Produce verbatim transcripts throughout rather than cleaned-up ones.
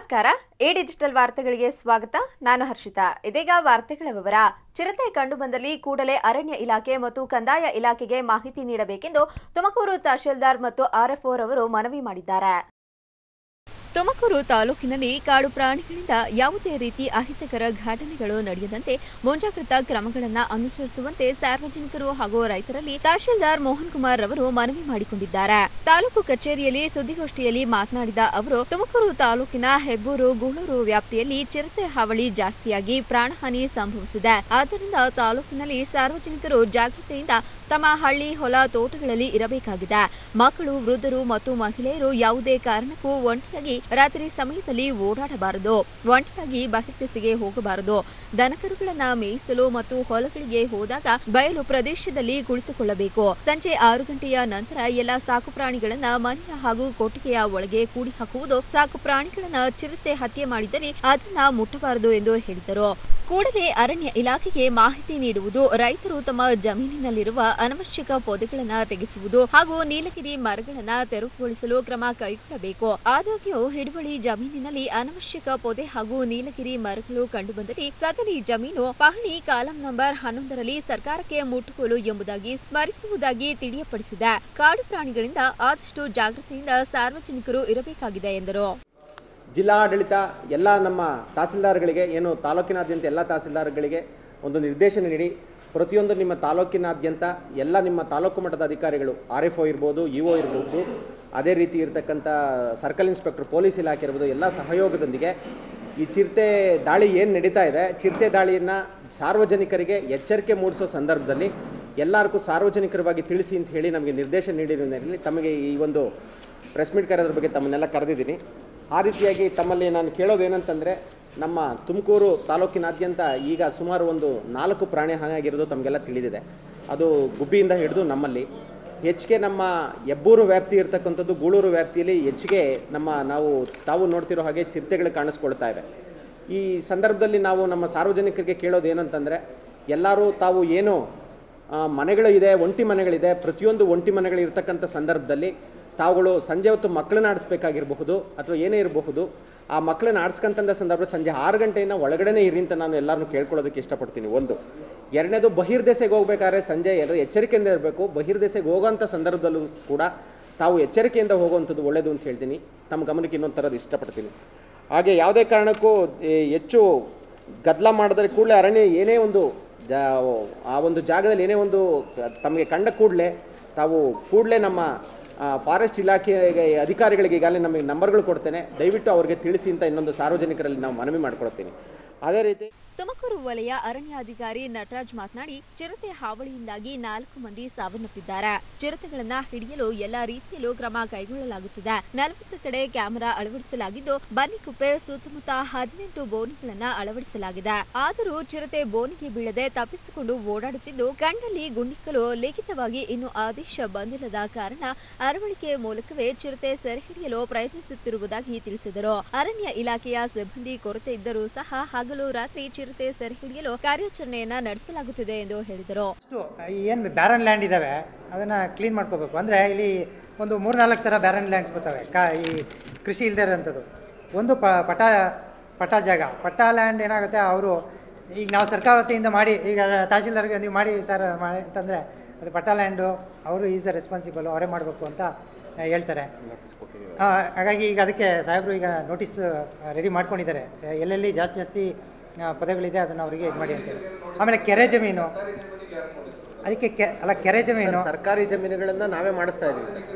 ನಮಸ್ಕಾರ. A digital ವಾರ್ತೆಗಳಿಗೆ ಸ್ವಾಗತ. ನಾನು ಹರ್ಷಿತಾ. ಇದೀಗ ವಾರ್ತೆಗಳ ವಿವರ. ಚಿರತೆ ಕಂಡುಬಂದಲ್ಲಿ ಕೂಡಲೇ ಅರಣ್ಯ ಇಲಾಖೆ ಮತ್ತು ಕಂದಾಯ ಇಲಾಖೆಗೆ ಮಾಹಿತಿ ನೀಡಬೇಕೆಂದು ತುಮಕೂರು ತಹಶೀಲ್ದಾರ್ ಮತ್ತು ಆರ್ಎಫ್ಒ ರವರು ಮನವಿ ಮಾಡಿದ್ದಾರೆ. ತುಮಕೂರು ತಾಲೂಕಿನಲ್ಲಿ ಕಾಡು ಪ್ರಾಣಿಗಳಿಂದ ಯಾವುದೇ ರೀತಿ ಅಹಿತಕರ ಘಟನೆಗಳು ನಡೆಯದಂತೆ ಮುಂಜಾಗ್ರತಾ ಕ್ರಮಗಳನ್ನು ಅನುಸರಿಸುವಂತೆ ಸಾರ್ವಜನಿಕರು ಹಾಗೂ ರೈತರಲ್ಲಿ ತಹಶೀಲ್ದಾರ್ ಮೋಹನ್ ಕುಮಾರ್ ಅವರು ಮನವಿ ಮಾಡಿಕೊಂಡಿದ್ದಾರೆ. ತಾಲೂಕು ಕಚೇರಿಯಲ್ಲಿ ಸುದ್ದಿಗೋಷ್ಠಿಯಲ್ಲಿ ಮಾತನಾಡಿದ ಅವರು, ತುಮಕೂರು ತಾಲೂಕಿನ ಹೆಬ್ಬೂರು, ಗೂಳೂರು ವ್ಯಾಪ್ತಿಯಲ್ಲಿ ಚಿರತೆ ಹಾವಳಿ ಜಾಸ್ತಿಯಾಗಿ ಪ್ರಾಣಹಾನಿ ಸಂಭವಿಸಿದೆ. ಆದ್ದರಿಂದ ತಾಲೂಕಿನಲ್ಲಿ ಸಾರ್ವಜನಿಕರು ಜಾಗೃತೆಯಿಂದ ತಮ್ಮ ಹಳ್ಳಿ, ಹೊಲ, ತೋಟಗಳಲ್ಲಿ ಇರಬೇಕಾಗಿದೆ. ಮಕ್ಕಳು, ವೃದ್ಧರು ಮತ್ತು ಮಹಿಳೆಯರು ಯಾವುದೇ ಕಾರಣಕ್ಕೂ ಒಂಟಿಯಾಗಿ ರಾತ್ರಿ ಸಮಯದಲ್ಲಿ ಓಡಾಡಬಾರದು. ಒಂಟಿಯಾಗಿ ಬಹಿರ್ದೆಸೆಗೆ ಹೋಗಬಾರದು. ದನಕರುಗಳನ್ನ ಮೇಯಿಸಲು ಮತ್ತು ಹೊಲಗಳಿಗೆ ಹೋದಾಗ ಬಯಲು ಪ್ರದೇಶದಲ್ಲಿ ಕುಳಿತುಕೊಳ್ಳಬೇಕು. ಸಂಜೆ ಆರು ಗಂಟೆಯ ನಂತರ ಎಲ್ಲ ಸಾಕು ಪ್ರಾಣಿಗಳನ್ನ ಮನೆಯ ಹಾಗೂ ಕೊಟ್ಟಿಗೆಯ ಒಳಗೆ ಕೂಡಿ ಹಾಕುವುದು. ಸಾಕು ಪ್ರಾಣಿಗಳನ್ನ ಚಿರತೆ ಹತ್ಯೆ ಮಾಡಿದರೆ ಅದನ್ನ ಮುಟ್ಟಬಾರದು ಎಂದು ಹೇಳಿದರು. ಕೂಡಲೇ ಅರಣ್ಯ ಇಲಾಖೆಗೆ ಮಾಹಿತಿ ನೀಡುವುದು, ರೈತರು ತಮ್ಮ ಜಮೀನಿನಲ್ಲಿರುವ ಅನವಶ್ಯಕ ಪೊದೆಗಳನ್ನು ತೆಗೆಸುವುದು ಹಾಗೂ ನೀಲಗಿರಿ ಮರಗಳನ್ನು ತೆರವುಗೊಳಿಸಲು ಕ್ರಮ ಕೈಗೊಳ್ಳಬೇಕು. ಆದಾಗ್ಯೂ ಹಿಡುವಳಿ ಜಮೀನಿನಲ್ಲಿ ಅನವಶ್ಯಕ ಪೊದೆ ಹಾಗೂ ನೀಲಗಿರಿ ಮರಗಳು ಕಂಡುಬಂದಲ್ಲಿ ಸದರಿ ಜಮೀನು ಪಹಣಿ ಕಾಲಂ ನಂಬರ್ ಹನ್ನೊಂದರಲ್ಲಿ ಸರ್ಕಾರಕ್ಕೆ ಮುಟ್ಟುಗೋಲು ಎಂಬುದಾಗಿ ಸ್ಮರಿಸುವುದಾಗಿ ತಿಳಿಯಪಡಿಸಿದೆ. ಕಾಡು ಪ್ರಾಣಿಗಳಿಂದ ಆದಷ್ಟು ಜಾಗೃತಿಯಿಂದ ಸಾರ್ವಜನಿಕರು ಇರಬೇಕಾಗಿದೆ ಎಂದರು. ಜಿಲ್ಲಾಡಳಿತ ಎಲ್ಲ ನಮ್ಮ ತಹಸೀಲ್ದಾರ್ಗಳಿಗೆ, ಏನು ತಾಲೂಕಿನಾದ್ಯಂತ ಎಲ್ಲ ತಹಸೀಲ್ದಾರ್ಗಳಿಗೆ ಒಂದು ನಿರ್ದೇಶನ ನೀಡಿ, ಪ್ರತಿಯೊಂದು ನಿಮ್ಮ ತಾಲೂಕಿನಾದ್ಯಂತ ಎಲ್ಲ ನಿಮ್ಮ ತಾಲೂಕು ಮಟ್ಟದ ಅಧಿಕಾರಿಗಳು, ಆರ್ ಎಫ್ ಒ ಇರ್ಬೋದು, ಇ ಒ ಇರ್ಬೋದು, ಅದೇ ರೀತಿ ಇರತಕ್ಕಂಥ ಸರ್ಕಲ್ ಇನ್ಸ್ಪೆಕ್ಟರ್, ಪೊಲೀಸ್ ಇಲಾಖೆ ಇರ್ಬೋದು, ಎಲ್ಲ ಸಹಯೋಗದೊಂದಿಗೆ ಈ ಚಿರತೆ ದಾಳಿ ಏನು ನಡೀತಾ ಇದೆ, ಚಿರತೆ ದಾಳಿಯನ್ನು ಸಾರ್ವಜನಿಕರಿಗೆ ಎಚ್ಚರಿಕೆ ಮೂಡಿಸೋ ಸಂದರ್ಭದಲ್ಲಿ ಎಲ್ಲರಿಗೂ ಸಾರ್ವಜನಿಕರವಾಗಿ ತಿಳಿಸಿ ಅಂತ ಹೇಳಿ ನಮಗೆ ನಿರ್ದೇಶನ ನೀಡಿರೋದ್ರಲ್ಲಿ ತಮಗೆ ಈ ಒಂದು ಪ್ರೆಸ್ ಮೀಟ್ ಕರೆಯೋದ್ರ ಬಗ್ಗೆ ತಮ್ಮನ್ನೆಲ್ಲ ಕರೆದಿದ್ದೀನಿ. ಆ ರೀತಿಯಾಗಿ ತಮ್ಮಲ್ಲಿ ನಾನು ಕೇಳೋದೇನಂತಂದರೆ, ನಮ್ಮ ತುಮಕೂರು ತಾಲೂಕಿನಾದ್ಯಂತ ಈಗ ಸುಮಾರು ಒಂದು ನಾಲ್ಕು ಪ್ರಾಣಿ ಹಾನಿಯಾಗಿರೋದು ತಮಗೆಲ್ಲ ತಿಳಿದಿದೆ. ಅದು ಗುಬ್ಬಿಯಿಂದ ಹಿಡಿದು ನಮ್ಮಲ್ಲಿ ಹೆಚ್ಚಿಗೆ ನಮ್ಮ ಹೆಬ್ಬೂರು ವ್ಯಾಪ್ತಿ ಇರತಕ್ಕಂಥದ್ದು, ಗೂಳೂರು ವ್ಯಾಪ್ತಿಯಲ್ಲಿ ಹೆಚ್ಚಿಗೆ ನಮ್ಮ ನಾವು ತಾವು ನೋಡ್ತಿರೋ ಹಾಗೆ ಚಿರತೆಗಳು ಕಾಣಿಸ್ಕೊಳ್ತಾ ಇವೆ. ಈ ಸಂದರ್ಭದಲ್ಲಿ ನಾವು ನಮ್ಮ ಸಾರ್ವಜನಿಕರಿಗೆ ಕೇಳೋದು ಏನಂತಂದರೆ, ಎಲ್ಲರೂ ತಾವು ಏನು ಮನೆಗಳು ಇದೆ, ಒಂಟಿ ಮನೆಗಳಿದೆ, ಪ್ರತಿಯೊಂದು ಒಂಟಿ ಮನೆಗಳು ಇರ್ತಕ್ಕಂಥ ಸಂದರ್ಭದಲ್ಲಿ ತಾವುಗಳು ಸಂಜೆ ಹೊತ್ತು ಮಕ್ಕಳನ್ನ ಆಡಿಸ್ಬೇಕಾಗಿರಬಹುದು ಅಥವಾ ಏನೇ ಇರಬಹುದು, ಆ ಮಕ್ಕಳನ್ನ ಆಡಿಸ್ಕೊಂತಂದ ಸಂದರ್ಭ ಸಂಜೆ ಆರು ಗಂಟೆಯಿಂದ ಒಳಗಡೆನೇ ಇರಿ ಅಂತ ನಾನು ಎಲ್ಲರನ್ನೂ ಕೇಳ್ಕೊಳ್ಳೋದಕ್ಕೆ ಇಷ್ಟಪಡ್ತೀನಿ. ಒಂದು ಎರಡನೇದು, ಬಹಿರ್ದೆಸೆಗೆ ಹೋಗ್ಬೇಕಾದ್ರೆ ಸಂಜೆ ಎಲ್ಲರೂ ಎಚ್ಚರಿಕೆಯಿಂದ ಇರಬೇಕು. ಬಹಿರ್ದೆಸೆಗೆ ಹೋಗೋಂಥ ಸಂದರ್ಭದಲ್ಲೂ ಕೂಡ ತಾವು ಎಚ್ಚರಿಕೆಯಿಂದ ಹೋಗುವಂಥದ್ದು ಒಳ್ಳೆಯದು ಅಂತ ಹೇಳ್ತೀನಿ. ತಮ್ಮ ಗಮನಕ್ಕೆ ಇನ್ನೊಂದು ಥರದ್ದು ಇಷ್ಟಪಡ್ತೀನಿ. ಹಾಗೆ ಯಾವುದೇ ಕಾರಣಕ್ಕೂ ಹೆಚ್ಚು ಗದ್ದಲ ಮಾಡಿದ್ರೆ ಕೂಡಲೇ ಅರಣ್ಯ ಏನೇ ಒಂದು ಜಾ ಆ ಒಂದು ಜಾಗದಲ್ಲಿ ಏನೇ ಒಂದು ತಮಗೆ ಕಂಡ ಕೂಡಲೇ ತಾವು ಕೂಡಲೇ ನಮ್ಮ ಫಾರೆಸ್ಟ್ ಇಲಾಖೆಗೆ ಅಧಿಕಾರಿಗಳಿಗೆ ಈಗಾಗಲೇ ನಮಗೆ ನಂಬರ್ಗಳು ಕೊಡ್ತೇನೆ, ದಯವಿಟ್ಟು ಅವರಿಗೆ ತಿಳಿಸಿ ಅಂತ ಇನ್ನೊಂದು ಸಾರ್ವಜನಿಕರಲ್ಲಿ ನಾವು ಮನವಿ ಮಾಡ್ಕೊಳ್ತೀನಿ. ಅದೇ ರೀತಿ ತುಮಕೂರು ವಲಯ ಅರಣ್ಯಾಧಿಕಾರಿ ನಟರಾಜ್ ಮಾತನಾಡಿ, ಚಿರತೆ ಹಾವಳಿಯಿಂದಾಗಿ ನಾಲ್ಕು ಮಂದಿ ಸಾವನ್ನಪ್ಪಿದ್ದಾರೆ. ಚಿರತೆಗಳನ್ನ ಹಿಡಿಯಲು ಎಲ್ಲಾ ರೀತಿಯಲ್ಲೂ ಕ್ರಮ ಕೈಗೊಳ್ಳಲಾಗುತ್ತಿದೆ. ನಲವತ್ತು ಕಡೆ ಕ್ಯಾಮೆರಾ ಅಳವಡಿಸಲಾಗಿದ್ದು, ಬನ್ನಿಕುಪ್ಪೆ ಸುತ್ತಮುತ್ತ ಹದಿನೆಂಟು ಬೋನಿಗಳನ್ನ ಅಳವಡಿಸಲಾಗಿದೆ. ಆದರೂ ಚಿರತೆ ಬೋನಿಗೆ ಬೀಳದೆ ತಪ್ಪಿಸಿಕೊಂಡು ಓಡಾಡುತ್ತಿದ್ದು, ಕಂಡಲ್ಲಿ ಗುಂಡಿಕ್ಕಲು ಲಿಖಿತವಾಗಿ ಇನ್ನೂ ಆದೇಶ ಬಂದಿಲ್ಲದ ಕಾರಣ ಅರವಳಿಕೆ ಮೂಲಕವೇ ಚಿರತೆ ಸೆರೆ ಹಿಡಿಯಲು ಪ್ರಯತ್ನಿಸುತ್ತಿರುವುದಾಗಿ ತಿಳಿಸಿದರು. ಅರಣ್ಯ ಇಲಾಖೆಯ ಸಿಬ್ಬಂದಿ ಕೊರತೆ ಇದ್ದರೂ ಸಹ ಹಗಲು ರಾತ್ರಿ ಚಿರತೆ ಸೆರೆ ಹಿಡಿಯಲು ಕಾರ್ಯಾಚರಣೆಯನ್ನ ನಡೆಸಲಾಗುತ್ತಿದೆ ಎಂದು ಹೇಳಿದರು. ಏನು ಬ್ಯಾರನ್ ಲ್ಯಾಂಡ್ ಇದಾವೆ ಅದನ್ನ ಕ್ಲೀನ್ ಮಾಡ್ಕೋಬೇಕು. ಅಂದರೆ ಇಲ್ಲಿ ಒಂದು ಮೂರ್ನಾಲ್ಕು ಥರ ಬ್ಯಾರನ್ ಲ್ಯಾಂಡ್ಸ್ ಬರ್ತವೆ, ಕಾ ಈ ಕೃಷಿ ಇಲ್ಲದೆ ಇರೋಂಥದ್ದು. ಒಂದು ಪ ಪಟ ಪಟ ಜಾಗ, ಪಟ್ಟ ಲ್ಯಾಂಡ್ ಏನಾಗುತ್ತೆ, ಅವರು ಈಗ ನಾವು ಸರ್ಕಾರ ವತಿಯಿಂದ ಮಾಡಿ, ಈಗ ತಹಶೀಲ್ದಾರ್ಗೆ ನೀವು ಮಾಡಿ ಸರ್ ಮಾಡಿ ಅಂತಂದರೆ ಅದು ಪಟ್ಟ ಲ್ಯಾಂಡು, ಅವರು ಈಸ್ ದ ರೆಸ್ಪಾನ್ಸಿಬಲ್, ಅವರೇ ಮಾಡಬೇಕು ಅಂತ ಹೇಳ್ತಾರೆ. ಹಾಗಾಗಿ ಈಗ ಅದಕ್ಕೆ ಸಾಹೇಬರು ಈಗ ನೋಟಿಸ್ ರೆಡಿ ಮಾಡ್ಕೊಂಡಿದ್ದಾರೆ. ಎಲ್ಲೆಲ್ಲಿ ಜಾಸ್ತಿ ಜಾಸ್ತಿ ಪದಗಳಿದೆ ಅದನ್ನು ಅವರಿಗೆ ಇದು ಮಾಡಿ ಅಂತೇಳಿ. ಆಮೇಲೆ ಕೆರೆ ಜಮೀನು, ಅದಕ್ಕೆ ಕೆ ಅಲ್ಲ ಕೆರೆ ಜಮೀನು, ಸರ್ಕಾರಿ ಜಮೀನುಗಳನ್ನು ನಾವೇ ಮಾಡಿಸ್ತಾ ಇದ್ದೀವಿ ಸರ್.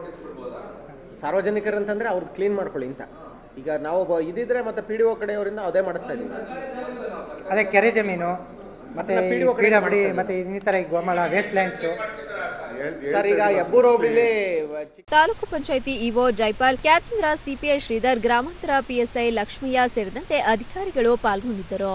ಸಾರ್ವಜನಿಕರಂತಂದರೆ ಅವ್ರದ್ದು ಕ್ಲೀನ್ ಮಾಡ್ಕೊಳ್ಳಿ ಅಂತ. ಈಗ ನಾವು ಇದಿದ್ರೆ ಮತ್ತೆ ಪಿ ಡಿ ಒ ಕಡೆಯವರಿಂದ ಅದೇ ಮಾಡಿಸ್ತಾ ಇದ್ದೀವಿ. ಅದೇ ಕೆರೆ ಜಮೀನು ಮತ್ತು ಪೀಡಬ್ಲ್ಯೂಡಿ ಮತ್ತು ಇನ್ನಿತರ ಗೋಮಾಳ ವೇಸ್ಟ್ ಲ್ಯಾಂಡ್ಸು ಸರ್. ಈಗ ಹೆಬ್ಬೂರು ಹೋಬಳಿಲಿ ತಾಲೂಕು ಪಂಚಾಯಿತಿ ಇಒ ಜೈಪಾಲ್, ಕ್ಯಾಚಂದ್ರ, ಸಿಪಿಐ ಶ್ರೀಧರ್, ಗ್ರಾಮಾಂತರ ಪಿಎಸ್ಐ ಲಕ್ಷ್ಮಯ್ಯ ಸೇರಿದಂತೆ ಅಧಿಕಾರಿಗಳು ಪಾಲ್ಗೊಂಡಿದ್ದರು.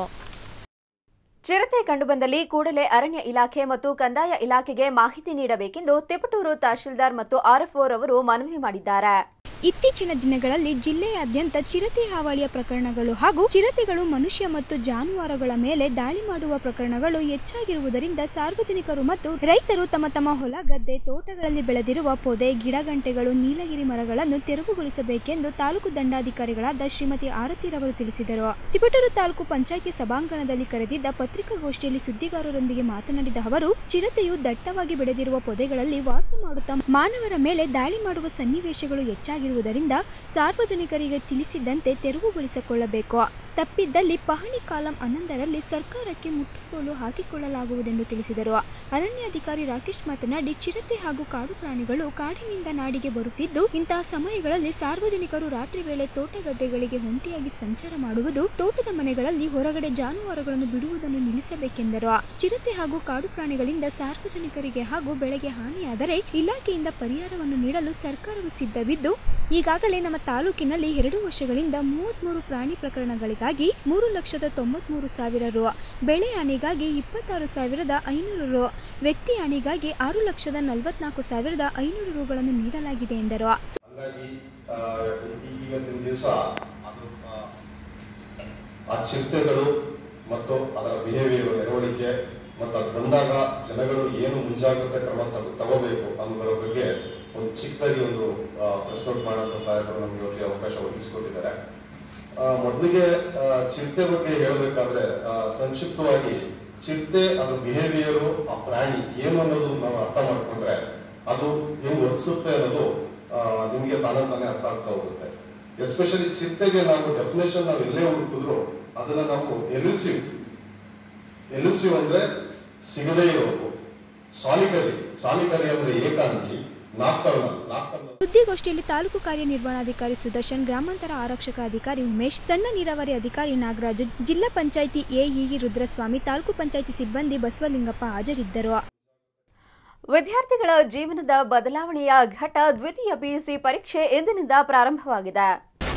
ಚಿರತೆ ಕಂಡುಬಂದಲ್ಲಿ ಕೂಡಲೇ ಅರಣ್ಯ ಇಲಾಖೆ ಮತ್ತು ಕಂದಾಯ ಇಲಾಖೆಗೆ ಮಾಹಿತಿ ನೀಡಬೇಕೆಂದು ತಿಪಟೂರು ತಹಶೀಲ್ದಾರ್ ಮತ್ತು ಆರ್ಎಫ್ಒ ರವರು ಮನವಿ ಮಾಡಿದ್ದಾರೆ. ಇತ್ತೀಚಿನ ದಿನಗಳಲ್ಲಿ ಜಿಲ್ಲೆಯಾದ್ಯಂತ ಚಿರತೆ ಹಾವಳಿಯ ಪ್ರಕರಣಗಳು ಹಾಗೂ ಚಿರತೆಗಳು ಮನುಷ್ಯ ಮತ್ತು ಜಾನುವಾರುಗಳ ಮೇಲೆ ದಾಳಿ ಮಾಡುವ ಪ್ರಕರಣಗಳು ಹೆಚ್ಚಾಗಿರುವುದರಿಂದ ಸಾರ್ವಜನಿಕರು ಮತ್ತು ರೈತರು ತಮ್ಮ ತಮ್ಮ ಹೊಲ ಗದ್ದೆ ತೋಟಗಳಲ್ಲಿ ಬೆಳೆದಿರುವ ಪೊದೆ ಗಿಡಗಂಟೆಗಳು ನೀಲಗಿರಿ ಮರಗಳನ್ನು ತೆರವುಗೊಳಿಸಬೇಕೆಂದು ತಾಲೂಕು ದಂಡಾಧಿಕಾರಿಗಳಾದ ಶ್ರೀಮತಿ ಆರತಿರವರು ತಿಳಿಸಿದರು. ತಿಪಟೂರು ತಾಲೂಕು ಪಂಚಾಯಿತಿ ಸಭಾಂಗಣದಲ್ಲಿ ಕರೆದಿದ್ದ ಪತ್ರಿಕಾಗೋಷ್ಠಿಯಲ್ಲಿ ಸುದ್ದಿಗಾರರೊಂದಿಗೆ ಮಾತನಾಡಿದ ಅವರು, ಚಿರತೆಯು ದಟ್ಟವಾಗಿ ಬೆಳೆದಿರುವ ಪೊದೆಗಳಲ್ಲಿ ವಾಸ ಮಾಡುತ್ತಾ ಮಾನವರ ಮೇಲೆ ದಾಳಿ ಮಾಡುವ ಸನ್ನಿವೇಶಗಳು ಹೆಚ್ಚಾಗಿರುವುದರಿಂದ ಸಾರ್ವಜನಿಕರಿಗೆ ತಿಳಿಸಿದಂತೆ ತೆರವುಗೊಳಿಸಿಕೊಳ್ಳಬೇಕು. ತಪ್ಪಿದ್ದಲ್ಲಿ ಪಹಣಿ ಕಾಲಂ ಹನ್ನೊಂದರಲ್ಲಿ ಸರ್ಕಾರಕ್ಕೆ ಮುಟ್ಟುಗೋಲು ಹಾಕಿಕೊಳ್ಳಲಾಗುವುದೆಂದು ತಿಳಿಸಿದರು. ಅರಣ್ಯಾಧಿಕಾರಿ ರಾಕೇಶ್ ಮಾತನಾಡಿ, ಚಿರತೆ ಹಾಗೂ ಕಾಡು ಪ್ರಾಣಿಗಳು ಕಾಡಿನಿಂದ ನಾಡಿಗೆ ಬರುತ್ತಿದ್ದು, ಇಂತಹ ಸಮಯಗಳಲ್ಲಿ ಸಾರ್ವಜನಿಕರು ರಾತ್ರಿ ವೇಳೆ ತೋಟ ಗದ್ದೆಗಳಿಗೆ ಒಂಟಿಯಾಗಿ ಸಂಚಾರ ಮಾಡುವುದು, ತೋಟದ ಮನೆಗಳಲ್ಲಿ ಹೊರಗಡೆ ಜಾನುವಾರುಗಳನ್ನು ಬಿಡುವುದನ್ನು ನಿಲ್ಲಿಸಬೇಕೆಂದರು. ಚಿರತೆ ಹಾಗೂ ಕಾಡು ಪ್ರಾಣಿಗಳಿಂದ ಸಾರ್ವಜನಿಕರಿಗೆ ಹಾಗೂ ಬೆಳೆಗೆ ಹಾನಿಯಾದರೆ ಇಲಾಖೆಯಿಂದ ಪರಿಹಾರವನ್ನು ನೀಡಲು ಸರ್ಕಾರವು ಸಿದ್ಧವಿದ್ದು, ಈಗಾಗಲೇ ನಮ್ಮ ತಾಲೂಕಿನಲ್ಲಿ ಎರಡು ವರ್ಷಗಳಿಂದ ಮೂವತ್ಮೂರು ಪ್ರಾಣಿ ಪ್ರಕರಣಗಳಿಗಾಗಿ ಮೂರು ಲಕ್ಷದ ತೊಂಬತ್ಮೂರು ಸಾವಿರ ರು, ಬೆಳೆ ಹಾನಿಗಾಗಿ ಇಪ್ಪತ್ತಾರು ಸಾವಿರದ ಐನೂರು ರು, ವ್ಯಕ್ತಿ ಹಾನಿಗಾಗಿ ಆರು ಲಕ್ಷದ ನಲವತ್ನಾಲ್ಕು ಸಾವಿರದ ಐನೂರು ರುಗಳನ್ನು ನೀಡಲಾಗಿದೆ ಎಂದರು. ಇವತ್ತಿನ ದಿವಸ ಆ ಚಿರತೆಗಳು ಮತ್ತು ಅದರ ಬಿಹೇವಿಯರ್ ನಡವಳಿಕೆ ಮತ್ತು ಅದು ಬಂದಾಗ ಜನಗಳು ಏನು ಮುಂಜಾಗ್ರತೆ ಕ್ರಮ ತಗೋಬೇಕು ಅನ್ನೋದರ ಬಗ್ಗೆ ಒಂದು ಚಿಕ್ಕದಾಗಿ ಒಂದು ಪ್ರೆಸ್ ನೋಟ್ ಮಾಡುವಂತ ಸಾಹೇಬರು ನಮ್ಗೆ ಇವತ್ತಿಗೆ ಅವಕಾಶ ಒದಗಿಸಿಕೊಟ್ಟಿದ್ದಾರೆ. ಮೊದಲಿಗೆ ಚಿರತೆ ಬಗ್ಗೆ ಹೇಳಬೇಕಾದ್ರೆ ಸಂಕ್ಷಿಪ್ತವಾಗಿ ಚಿರತೆ ಅದ್ರ ಬಿಹೇವಿಯರು, ಆ ಪ್ರಾಣಿ ಏನು ಅನ್ನೋದು ನಾವು ಅರ್ಥ ಮಾಡ್ಕೊಂಡ್ರೆ ಅದು ಹೆಂಗ್ ವರ್ತಿಸುತ್ತೆ ಅನ್ನೋದು ನಿಮ್ಗೆ ತಾನೇ ತಾನೇ ಅರ್ಥ ಆಗ್ತಾ ಹೋಗುತ್ತೆ. ಎಸ್ಪೆಷಲಿ ಚಿರತೆಗೆ ನಾವು ಡೆಫಿನೇಷನ್ ನಾವು ಎಲ್ಲೇ ಹುಡುಕಿದ್ರು ಅದನ್ನ ನಾವು ಎಲ್ಯೂಸಿವ್ ಎಲ್ಯೂಸಿವ್ ಅಂದ್ರೆ ಸಿಗದೇ ಇರೋದು, ಸಾಲಿಟರಿ ಸಾಲಿಟರಿ ಅಂದ್ರೆ ಏಕಾಂಗಿ, ಸುದ್ದಿಗೋಷ್ಠಿಯಲ್ಲಿ ತಾಲೂಕು ಕಾರ್ಯನಿರ್ವಹಣಾಧಿಕಾರಿ ಸುದರ್ಶನ್, ಗ್ರಾಮಾಂತರ ಆರಕ್ಷಕ ಅಧಿಕಾರಿ ಉಮೇಶ್, ಸಣ್ಣ ನೀರಾವರಿ ಅಧಿಕಾರಿ ನಾಗರಾಜು, ಜಿಲ್ಲಾ ಪಂಚಾಯಿತಿ ಎಇಇ ರುದ್ರಸ್ವಾಮಿ, ತಾಲೂಕು ಪಂಚಾಯಿತಿ ಸಿಬ್ಬಂದಿ ಬಸವಲಿಂಗಪ್ಪ ಹಾಜರಿದ್ದರು. ವಿದ್ಯಾರ್ಥಿಗಳ ಜೀವನದ ಬದಲಾವಣೆಯ ಘಟ್ಟ ದ್ವಿತೀಯ ಪಿಯುಸಿ ಪರೀಕ್ಷೆ ಇಂದಿನಿಂದ ಪ್ರಾರಂಭವಾಗಿದೆ.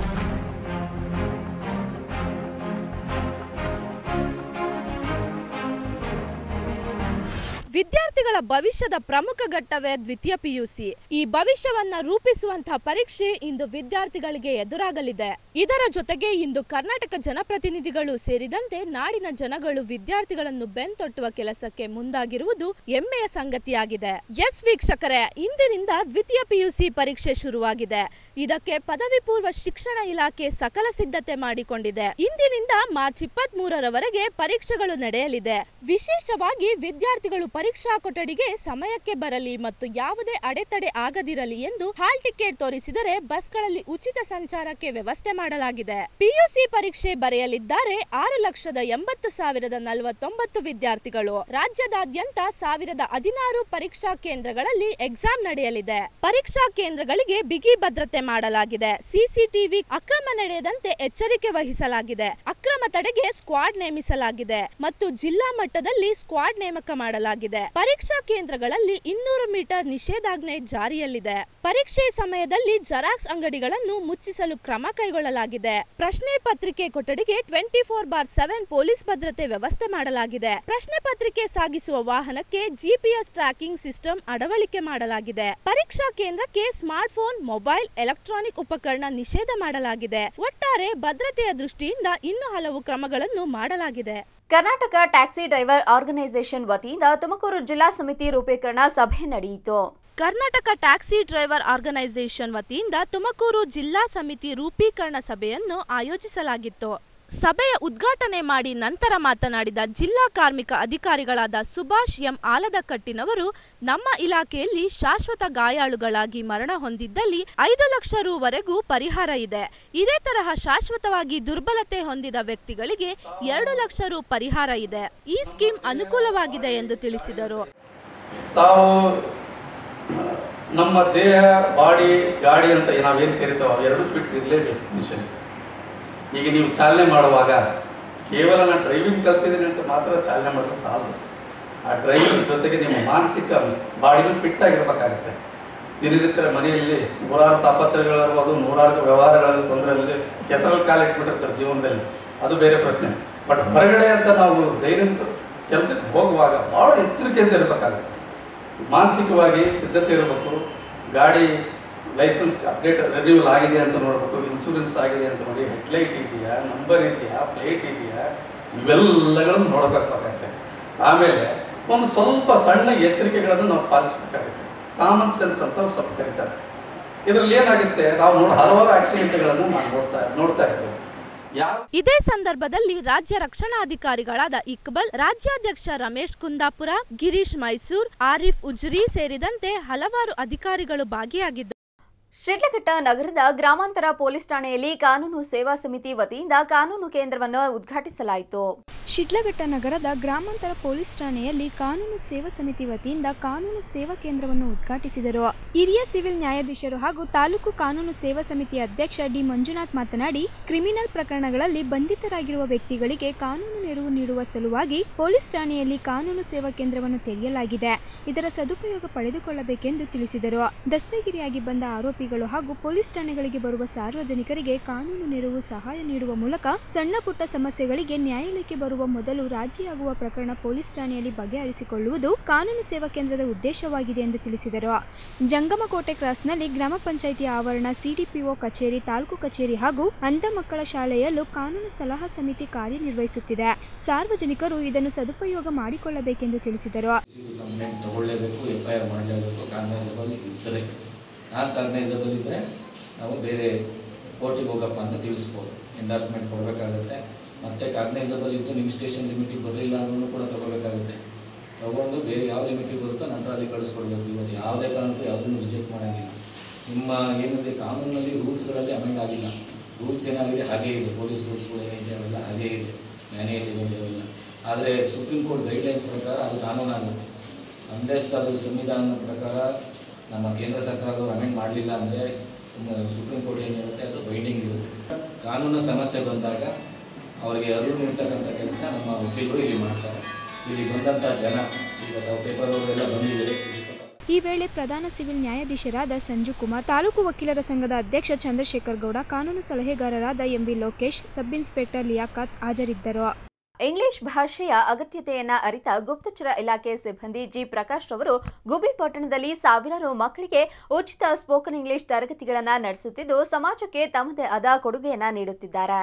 ವಿದ್ಯಾರ್ಥಿಗಳ ಭವಿಷ್ಯದ ಪ್ರಮುಖ ಘಟ್ಟವೇ ದ್ವಿತೀಯ ಪಿಯುಸಿ. ಈ ಭವಿಷ್ಯವನ್ನ ರೂಪಿಸುವಂತಹ ಪರೀಕ್ಷೆ ಇಂದು ವಿದ್ಯಾರ್ಥಿಗಳಿಗೆ ಎದುರಾಗಲಿದೆ. ಇದರ ಜೊತೆಗೆ ಇಂದು ಕರ್ನಾಟಕ ಜನಪ್ರತಿನಿಧಿಗಳು ಸೇರಿದಂತೆ ನಾಡಿನ ಜನಗಳು ವಿದ್ಯಾರ್ಥಿಗಳನ್ನು ಬೆನ್ತೊಟ್ಟುವ ಕೆಲಸಕ್ಕೆ ಮುಂದಾಗಿರುವುದು ಹೆಮ್ಮೆಯ ಸಂಗತಿಯಾಗಿದೆ. ಎಸ್ ವೀಕ್ಷಕರೇ, ಇಂದಿನಿಂದ ದ್ವಿತೀಯ ಪಿಯುಸಿ ಪರೀಕ್ಷೆ ಶುರುವಾಗಿದೆ. ಇದಕ್ಕೆ ಪದವಿ ಪೂರ್ವ ಶಿಕ್ಷಣ ಇಲಾಖೆ ಸಕಲ ಸಿದ್ಧತೆ ಮಾಡಿಕೊಂಡಿದೆ. ಇಂದಿನಿಂದ ಮಾರ್ಚ್ ಇಪ್ಪತ್ತ್ ಮೂರರವರೆಗೆ ಪರೀಕ್ಷೆಗಳು ನಡೆಯಲಿದೆ. ವಿಶೇಷವಾಗಿ ವಿದ್ಯಾರ್ಥಿಗಳು ಪರೀಕ್ಷಾ ಕೊಠಡಿಗೆ ಸಮಯಕ್ಕೆ ಬರಲಿ ಮತ್ತು ಯಾವುದೇ ಅಡೆತಡೆ ಆಗದಿರಲಿ ಎಂದು ಹಾಲ್ ಟಿಕೆಟ್ ತೋರಿಸಿದರೆ ಬಸ್ಗಳಲ್ಲಿ ಉಚಿತ ಸಂಚಾರಕ್ಕೆ ವ್ಯವಸ್ಥೆ ಮಾಡಲಾಗಿದೆ. ಪಿಯುಸಿ ಪರೀಕ್ಷೆ ಬರೆಯಲಿದ್ದಾರೆ ಆರು ಲಕ್ಷದ ಎಂಬತ್ತು ಸಾವಿರದ ನಲವತ್ತೊಂಬತ್ತು ವಿದ್ಯಾರ್ಥಿಗಳು. ರಾಜ್ಯದಾದ್ಯಂತ ಸಾವಿರದ ಹದಿನಾರು ಪರೀಕ್ಷಾ ಕೇಂದ್ರಗಳಲ್ಲಿ ಎಕ್ಸಾಮ್ ನಡೆಯಲಿದೆ. ಪರೀಕ್ಷಾ ಕೇಂದ್ರಗಳಿಗೆ ಬಿಗಿ ಭದ್ರತೆ ಮಾಡಲಾಗಿದೆ. ಸಿಸಿಟಿವಿ ಅಕ್ರಮ ನಡೆಯದಂತೆ ಎಚ್ಚರಿಕೆ ವಹಿಸಲಾಗಿದೆ. ಅಕ್ರಮ ತಡೆಗೆ ಸ್ಕ್ವಾಡ್ ನೇಮಿಸಲಾಗಿದೆ ಮತ್ತು ಜಿಲ್ಲಾ ಮಟ್ಟದಲ್ಲಿ ಸ್ಕ್ವಾಡ್ ನೇಮಕ ಮಾಡಲಾಗಿದೆ. ಪರೀಕ್ಷಾ ಕೇಂದ್ರಗಳಲ್ಲಿ ಇನ್ನೂರು ಮೀಟರ್ ನಿಷೇಧಾಜ್ಞೆ ಜಾರಿಯಲ್ಲಿದೆ. ಪರೀಕ್ಷೆ ಸಮಯದಲ್ಲಿ ಜೆರಾಕ್ಸ್ ಅಂಗಡಿಗಳನ್ನು ಮುಚ್ಚಿಸಲು ಕ್ರಮ ಕೈಗೊಳ್ಳಲಾಗಿದೆ. ಪ್ರಶ್ನೆ ಪತ್ರಿಕೆ ಕೊಠಡಿಗೆ twenty four by seven police ಭದ್ರತೆ ವ್ಯವಸ್ಥೆ ಮಾಡಲಾಗಿದೆ. ಪ್ರಶ್ನೆ ಪತ್ರಿಕೆ ಸಾಗಿಸುವ ವಾಹನಕ್ಕೆ ಜಿಪಿಎಸ್ ಟ್ರ್ಯಾಕಿಂಗ್ ಸಿಸ್ಟಮ್ ಅಳವಡಿಕೆ ಮಾಡಲಾಗಿದೆ. ಪರೀಕ್ಷಾ ಕೇಂದ್ರಕ್ಕೆ ಸ್ಮಾರ್ಟ್ ಫೋನ್, ಮೊಬೈಲ್, ಎಲೆಕ್ಟ್ರಾನಿಕ್ ಉಪಕರಣ ನಿಷೇಧ ಮಾಡಲಾಗಿದೆ. ಒಟ್ಟಾರೆ ಭದ್ರತೆಯ ದೃಷ್ಟಿಯಿಂದ ಇನ್ನೂ ಹಲವು ಕ್ರಮಗಳನ್ನು ಮಾಡಲಾಗಿದೆ. ಕರ್ನಾಟಕ ಟ್ಯಾಕ್ಸಿ ಡ್ರೈವರ್ ಆರ್ಗನೈಸೇಷನ್ ವತಿಯಿಂದ ತುಮಕೂರು ಜಿಲ್ಲಾ ಸಮಿತಿ ರೂಪೀಕರಣ ಸಭೆ ನಡೆಯಿತು. ಕರ್ನಾಟಕ ಟ್ಯಾಕ್ಸಿ ಡ್ರೈವರ್ ಆರ್ಗನೈಸೇಷನ್ ವತಿಯಿಂದ ತುಮಕೂರು ಜಿಲ್ಲಾ ಸಮಿತಿ ರೂಪೀಕರಣ ಸಭೆಯನ್ನು ಆಯೋಜಿಸಲಾಗಿತ್ತು. ಸಭೆಯ ಉದ್ಘಾಟನೆ ಮಾಡಿ ನಂತರ ಮಾತನಾಡಿದ ಜಿಲ್ಲಾ ಕಾರ್ಮಿಕ ಅಧಿಕಾರಿಗಳಾದ ಸುಭಾಷ್ ಎಂ ಆಲದಕಟ್ಟಿನವರು, ನಮ್ಮ ಇಲಾಖೆಯಲ್ಲಿ ಶಾಶ್ವತ ಗಾಯಾಳುಗಳಾಗಿ ಮರಣ ಹೊಂದಿದ್ದಲ್ಲಿ ಐದು ಲಕ್ಷ ರುವರೆಗೂ ಪರಿಹಾರ ಇದೆ. ಇದೇ ತರಹ ಶಾಶ್ವತವಾಗಿ ದುರ್ಬಲತೆ ಹೊಂದಿದ ವ್ಯಕ್ತಿಗಳಿಗೆ ಎರಡು ಲಕ್ಷ ರು ಪರಿಹಾರ ಇದೆ. ಈ ಸ್ಕೀಮ್ ಅನುಕೂಲವಾಗಿದೆ ಎಂದು ತಿಳಿಸಿದರು. ತಾವು ನಮ್ಮ ದೇಹ, ಬಾಡಿ, ಗಾಡಿ ಅಂತ ನಾವೇನು ಕರಿತಾವ ಎರಡು ಫಿಟ್ ಇರಲೇಬೇಕು ಮಿಷನ್. ಈಗ ನೀವು ಚಾಲನೆ ಮಾಡುವಾಗ ಕೇವಲ ನಾನು ಡ್ರೈವಿಂಗ್ ಕಲ್ತಿದ್ದೀನಿ ಅಂತ ಮಾತ್ರ ಚಾಲನೆ ಮಾಡಿದ್ರೆ ಸಾಲದು. ಆ ಡ್ರೈವಿಂಗ್ ಜೊತೆಗೆ ನಿಮ್ಮ ಮಾನಸಿಕ ಬಾಡಿನೂ ಫಿಟ್ ಆಗಿರ್ಬೇಕಾಗುತ್ತೆ. ದಿನನಿತ್ಯ ಮನೆಯಲ್ಲಿ ನೂರಾರು ತಾಪತ್ರಗಳಿರ್ಬೋದು, ನೂರಾರು ವ್ಯವಹಾರಗಳಲ್ಲಿ ತೊಂದರೆ ಇಲ್ಲದೆ ಕೆಸರಲ್ಲಿ ಕಾಲ ಇಟ್ಬಿಟ್ಟಿರ್ತಾರೆ ಜೀವನದಲ್ಲಿ, ಅದು ಬೇರೆ ಪ್ರಶ್ನೆ. ಬಟ್ ಹೊರಗಡೆ ಅಂತ ನಾವು ದೈನಂದಿನ ಕೆಲಸಕ್ಕೆ ಹೋಗುವಾಗ ಭಾಳ ಎಚ್ಚರಿಕೆಯಿಂದ ಇರಬೇಕಾಗುತ್ತೆ. ಮಾನಸಿಕವಾಗಿ ಸಿದ್ಧತೆ ಇರಬೇಕು. ಗಾಡಿ ಲೈಸೆನ್ಸ್ ಅಪ್ಡೇಟ್ ರಿನ್ಯೂವಲ್ ಆಗಿದೆ ಅಂತ ನೋಡಬೇಕು, ಇನ್ಶೂರೆನ್ಸ್ ಆಗಿದೆ ಅಂತ ನೋಡಿ, ಹೆಡ್ಲೈಟ್ ಇದೆಯಾ, ನಂಬರ್ ಇದೆಯಾ, ಪ್ಲೇಟ್ ಇದೆಯಾ, ಇವೆಲ್ಲಗಳನ್ನು ನೋಡಬೇಕಾಗತ್ತೆ. ಆಮೇಲೆ ಒಂದು ಸ್ವಲ್ಪ ಸಣ್ಣ ಎಚ್ಚರಿಕೆಗಳನ್ನು ನಾವು ಪಾಲಿಸಬೇಕಾಗುತ್ತೆ. ಕಾಮನ್ ಸೆನ್ಸ್ ಅಂತ ಸ್ವಲ್ಪ ಕರೀತಾರೆ. ಇದರಲ್ಲಿ ಏನಾಗುತ್ತೆ, ನಾವು ನೋಡ ಹಲವಾರು ಆಕ್ಸಿಡೆಂಟ್ಗಳನ್ನು ನಾವು ನೋಡ್ತಾ ನೋಡ್ತಾ ಇದ್ದೇವೆ. ಇದೇ ಸಂದರ್ಭದಲ್ಲಿ ರಾಜ್ಯ ರಕ್ಷಣಾಧಿಕಾರಿಗಳಾದ ಇಕ್ಬಲ್, ರಾಜ್ಯಾಧ್ಯಕ್ಷ ರಮೇಶ್ ಕುಂದಾಪುರ, ಗಿರೀಶ್ ಮೈಸೂರ್, ಆರಿಫ್ ಉಜ್ರಿ ಸೇರಿದಂತೆ ಹಲವಾರು ಅಧಿಕಾರಿಗಳು ಭಾಗಿಯಾಗಿದ್ದರು. ಶಿಡ್ಲಘಟ್ಟ ನಗರದ ಗ್ರಾಮಾಂತರ ಪೊಲೀಸ್ ಠಾಣೆಯಲ್ಲಿ ಕಾನೂನು ಸೇವಾ ಸಮಿತಿ ವತಿಯಿಂದ ಕಾನೂನು ಕೇಂದ್ರವನ್ನು ಉದ್ಘಾಟಿಸಲಾಯಿತು. ಶಿಡ್ಲಘಟ್ಟ ನಗರದ ಗ್ರಾಮಾಂತರ ಪೊಲೀಸ್ ಠಾಣೆಯಲ್ಲಿ ಕಾನೂನು ಸೇವಾ ಸಮಿತಿ ವತಿಯಿಂದ ಕಾನೂನು ಸೇವಾ ಕೇಂದ್ರವನ್ನು ಉದ್ಘಾಟಿಸಿದರು. ಹಿರಿಯ ಸಿವಿಲ್ ನ್ಯಾಯಾಧೀಶರು ಹಾಗೂ ತಾಲೂಕು ಕಾನೂನು ಸೇವಾ ಸಮಿತಿ ಅಧ್ಯಕ್ಷ ಡಿ ಮಂಜುನಾಥ್ ಮಾತನಾಡಿ, ಕ್ರಿಮಿನಲ್ ಪ್ರಕರಣಗಳಲ್ಲಿ ಬಂಧಿತರಾಗಿರುವ ವ್ಯಕ್ತಿಗಳಿಗೆ ಕಾನೂನು ನೆರವು ನೀಡುವ ಸಲುವಾಗಿ ಪೊಲೀಸ್ ಠಾಣೆಯಲ್ಲಿ ಕಾನೂನು ಸೇವಾ ಕೇಂದ್ರವನ್ನು ತೆರೆಯಲಾಗಿದೆ. ಇದರ ಸದುಪಯೋಗ ಪಡೆದುಕೊಳ್ಳಬೇಕೆಂದು ತಿಳಿಸಿದರು. ದಸ್ತಗಿರಿಯಾಗಿ ಬಂದ ಆರೋಪಿಗಳು ಹಾಗೂ ಪೊಲೀಸ್ ಠಾಣೆಗಳಿಗೆ ಬರುವ ಸಾರ್ವಜನಿಕರಿಗೆ ಕಾನೂನು ನೆರವು ಸಹಾಯ ನೀಡುವ ಮೂಲಕ ಸಣ್ಣ ಪುಟ್ಟ ಸಮಸ್ಯೆಗಳಿಗೆ ನ್ಯಾಯಾಲಯಕ್ಕೆ ಬರುವ ಮೊದಲು ರಾಜಿಯಾಗುವ ಪ್ರಕರಣ ಪೊಲೀಸ್ ಠಾಣೆಯಲ್ಲಿ ಬಗೆಹರಿಸಿಕೊಳ್ಳುವುದು ಕಾನೂನು ಸೇವಾ ಕೇಂದ್ರದ ಉದ್ದೇಶವಾಗಿದೆ ಎಂದು ತಿಳಿಸಿದರು. ಜಂಗಮಕೋಟೆ ಕ್ರಾಸ್ನಲ್ಲಿ ಗ್ರಾಮ ಪಂಚಾಯಿತಿ ಆವರಣ, ಸಿಡಿಪಿಒ ಕಚೇರಿ, ತಾಲೂಕು ಕಚೇರಿ ಹಾಗೂ ಅಂಧ ಮಕ್ಕಳ ಶಾಲೆಯಲ್ಲೂ ಕಾನೂನು ಸಲಹಾ ಸಮಿತಿ ಕಾರ್ಯನಿರ್ವಹಿಸುತ್ತಿದೆ. ಸಾರ್ವಜನಿಕರು ಇದನ್ನು ಸದುಪಯೋಗ ಮಾಡಿಕೊಳ್ಳಬೇಕೆಂದು ತಿಳಿಸಿದರು. ನಾನ್ ಕಾಗ್ನೈಸಬಲ್ ಇದ್ದರೆ ನಾವು ಬೇರೆ ಕೋರ್ಟಿಗೆ ಹೋಗಪ್ಪ ಅಂತ ತಿಳಿಸ್ಬೋದು, ಎಂಡಾರ್ಸ್ಮೆಂಟ್ ಕೊಡಬೇಕಾಗುತ್ತೆ. ಮತ್ತು ಕಾಗ್ನೈಸಬಲ್ ಇದ್ದು ನಿಮ್ಮ ಸ್ಟೇಷನ್ ಲಿಮಿಟಿಗೆ ಬರಲಿಲ್ಲ ಅಂದ್ರೂ ಕೂಡ ತೊಗೋಬೇಕಾಗುತ್ತೆ. ತೊಗೊಂಡು ಬೇರೆ ಯಾವ ಲಿಮಿಟಿಗೆ ಬರುತ್ತೋ ನಂತರ ಅಲ್ಲಿ ಕಳಿಸ್ಕೊಡ್ಬೇಕು. ಇವತ್ತು ಯಾವುದೇ ಕಾರಣಕ್ಕೂ ಯಾವುದನ್ನು ರಿಜೆಕ್ಟ್ ಮಾಡೋಂಗಿಲ್ಲ. ನಿಮ್ಮ ಏನಿದೆ ಕಾನೂನಲ್ಲಿ ರೂಲ್ಸ್ಗಳಲ್ಲಿ ಅಮೆಂಡ್ ಆಗಿಲ್ಲ. ರೂಲ್ಸ್ ಏನಾಗಿದೆ ಹಾಗೇ ಇದೆ, ಪೊಲೀಸ್ ರೂಲ್ಸ್ಗಳು ಏನಿದೆ ಅವೆಲ್ಲ ಹಾಗೇ ಇದೆ, ನ್ಯಾಯಾಲಯದಲ್ಲಿ. ಆದರೆ ಸುಪ್ರೀಂ ಕೋರ್ಟ್ ಗೈಡ್ಲೈನ್ಸ್ ಪ್ರಕಾರ ಅದು ಕಾನೂನಾಗುತ್ತೆ. ಅನ್ಲೆಸ್ ಅದು ಸಂವಿಧಾನದ ಪ್ರಕಾರ ನಮ್ಮ ಕೇಂದ್ರ ಸರ್ಕಾರದವರು ಅಮೆಂಡ್ ಮಾಡಲಿಲ್ಲ ಅಂದರೆ ಸುಪ್ರೀಂ ಕೋರ್ಟ್ ಏನಿರುತ್ತೆ ಅದು ಬೈಂಡಿಂಗ್ ಇರುತ್ತೆ. ಕಾನೂನು ಸಮಸ್ಯೆ ಬಂದಾಗ ಅವರಿಗೆ ಅರಿವು ನೀಡ್ತಕ್ಕಂಥ ಕೆಲಸ ನಮ್ಮ ವಕೀಲರು ಇಲ್ಲಿ ಮಾಡ್ತಾರೆ. ಇಲ್ಲಿ ಬಂದಂಥ ಜನ ಈಗ ತಾವು ಪೇಪರ್ ಎಲ್ಲ ಬಂದಿದೆ. ಈ ವೇಳೆ ಪ್ರಧಾನ ಸಿವಿಲ್ ನ್ಯಾಯಾಧೀಶರಾದ ಸಂಜು ಕುಮಾರ್, ತಾಲೂಕು ವಕೀಲರ ಸಂಘದ ಅಧ್ಯಕ್ಷ ಚಂದ್ರಶೇಖರ್ ಗೌಡ, ಕಾನೂನು ಸಲಹೆಗಾರರಾದ M V Lokesh, sub inspector Liaqat ಹಾಜರಿದ್ದರು. ಇಂಗ್ಲಿಷ್ ಭಾಷೆಯ ಅಗತ್ಯತೆಯನ್ನ ಅರಿತ ಗುಪ್ತಚರ ಇಲಾಖೆ ಸಿಬ್ಬಂದಿ ಜಿ ಪ್ರಕಾಶ್ ರವರು ಗುಬ್ಬಿ ಪಟ್ಟಣದಲ್ಲಿ ಸಾವಿರಾರು ಮಕ್ಕಳಿಗೆ ಉಚಿತ ಸ್ಪೋಕನ್ ಇಂಗ್ಲಿಷ್ ತರಗತಿಗಳನ್ನು ನಡೆಸುತ್ತಿದ್ದು ಸಮಾಜಕ್ಕೆ ತಮ್ಮದೇ ಆದ ಕೊಡುಗೆಯನ್ನ ನೀಡುತ್ತಿದ್ದಾರೆ.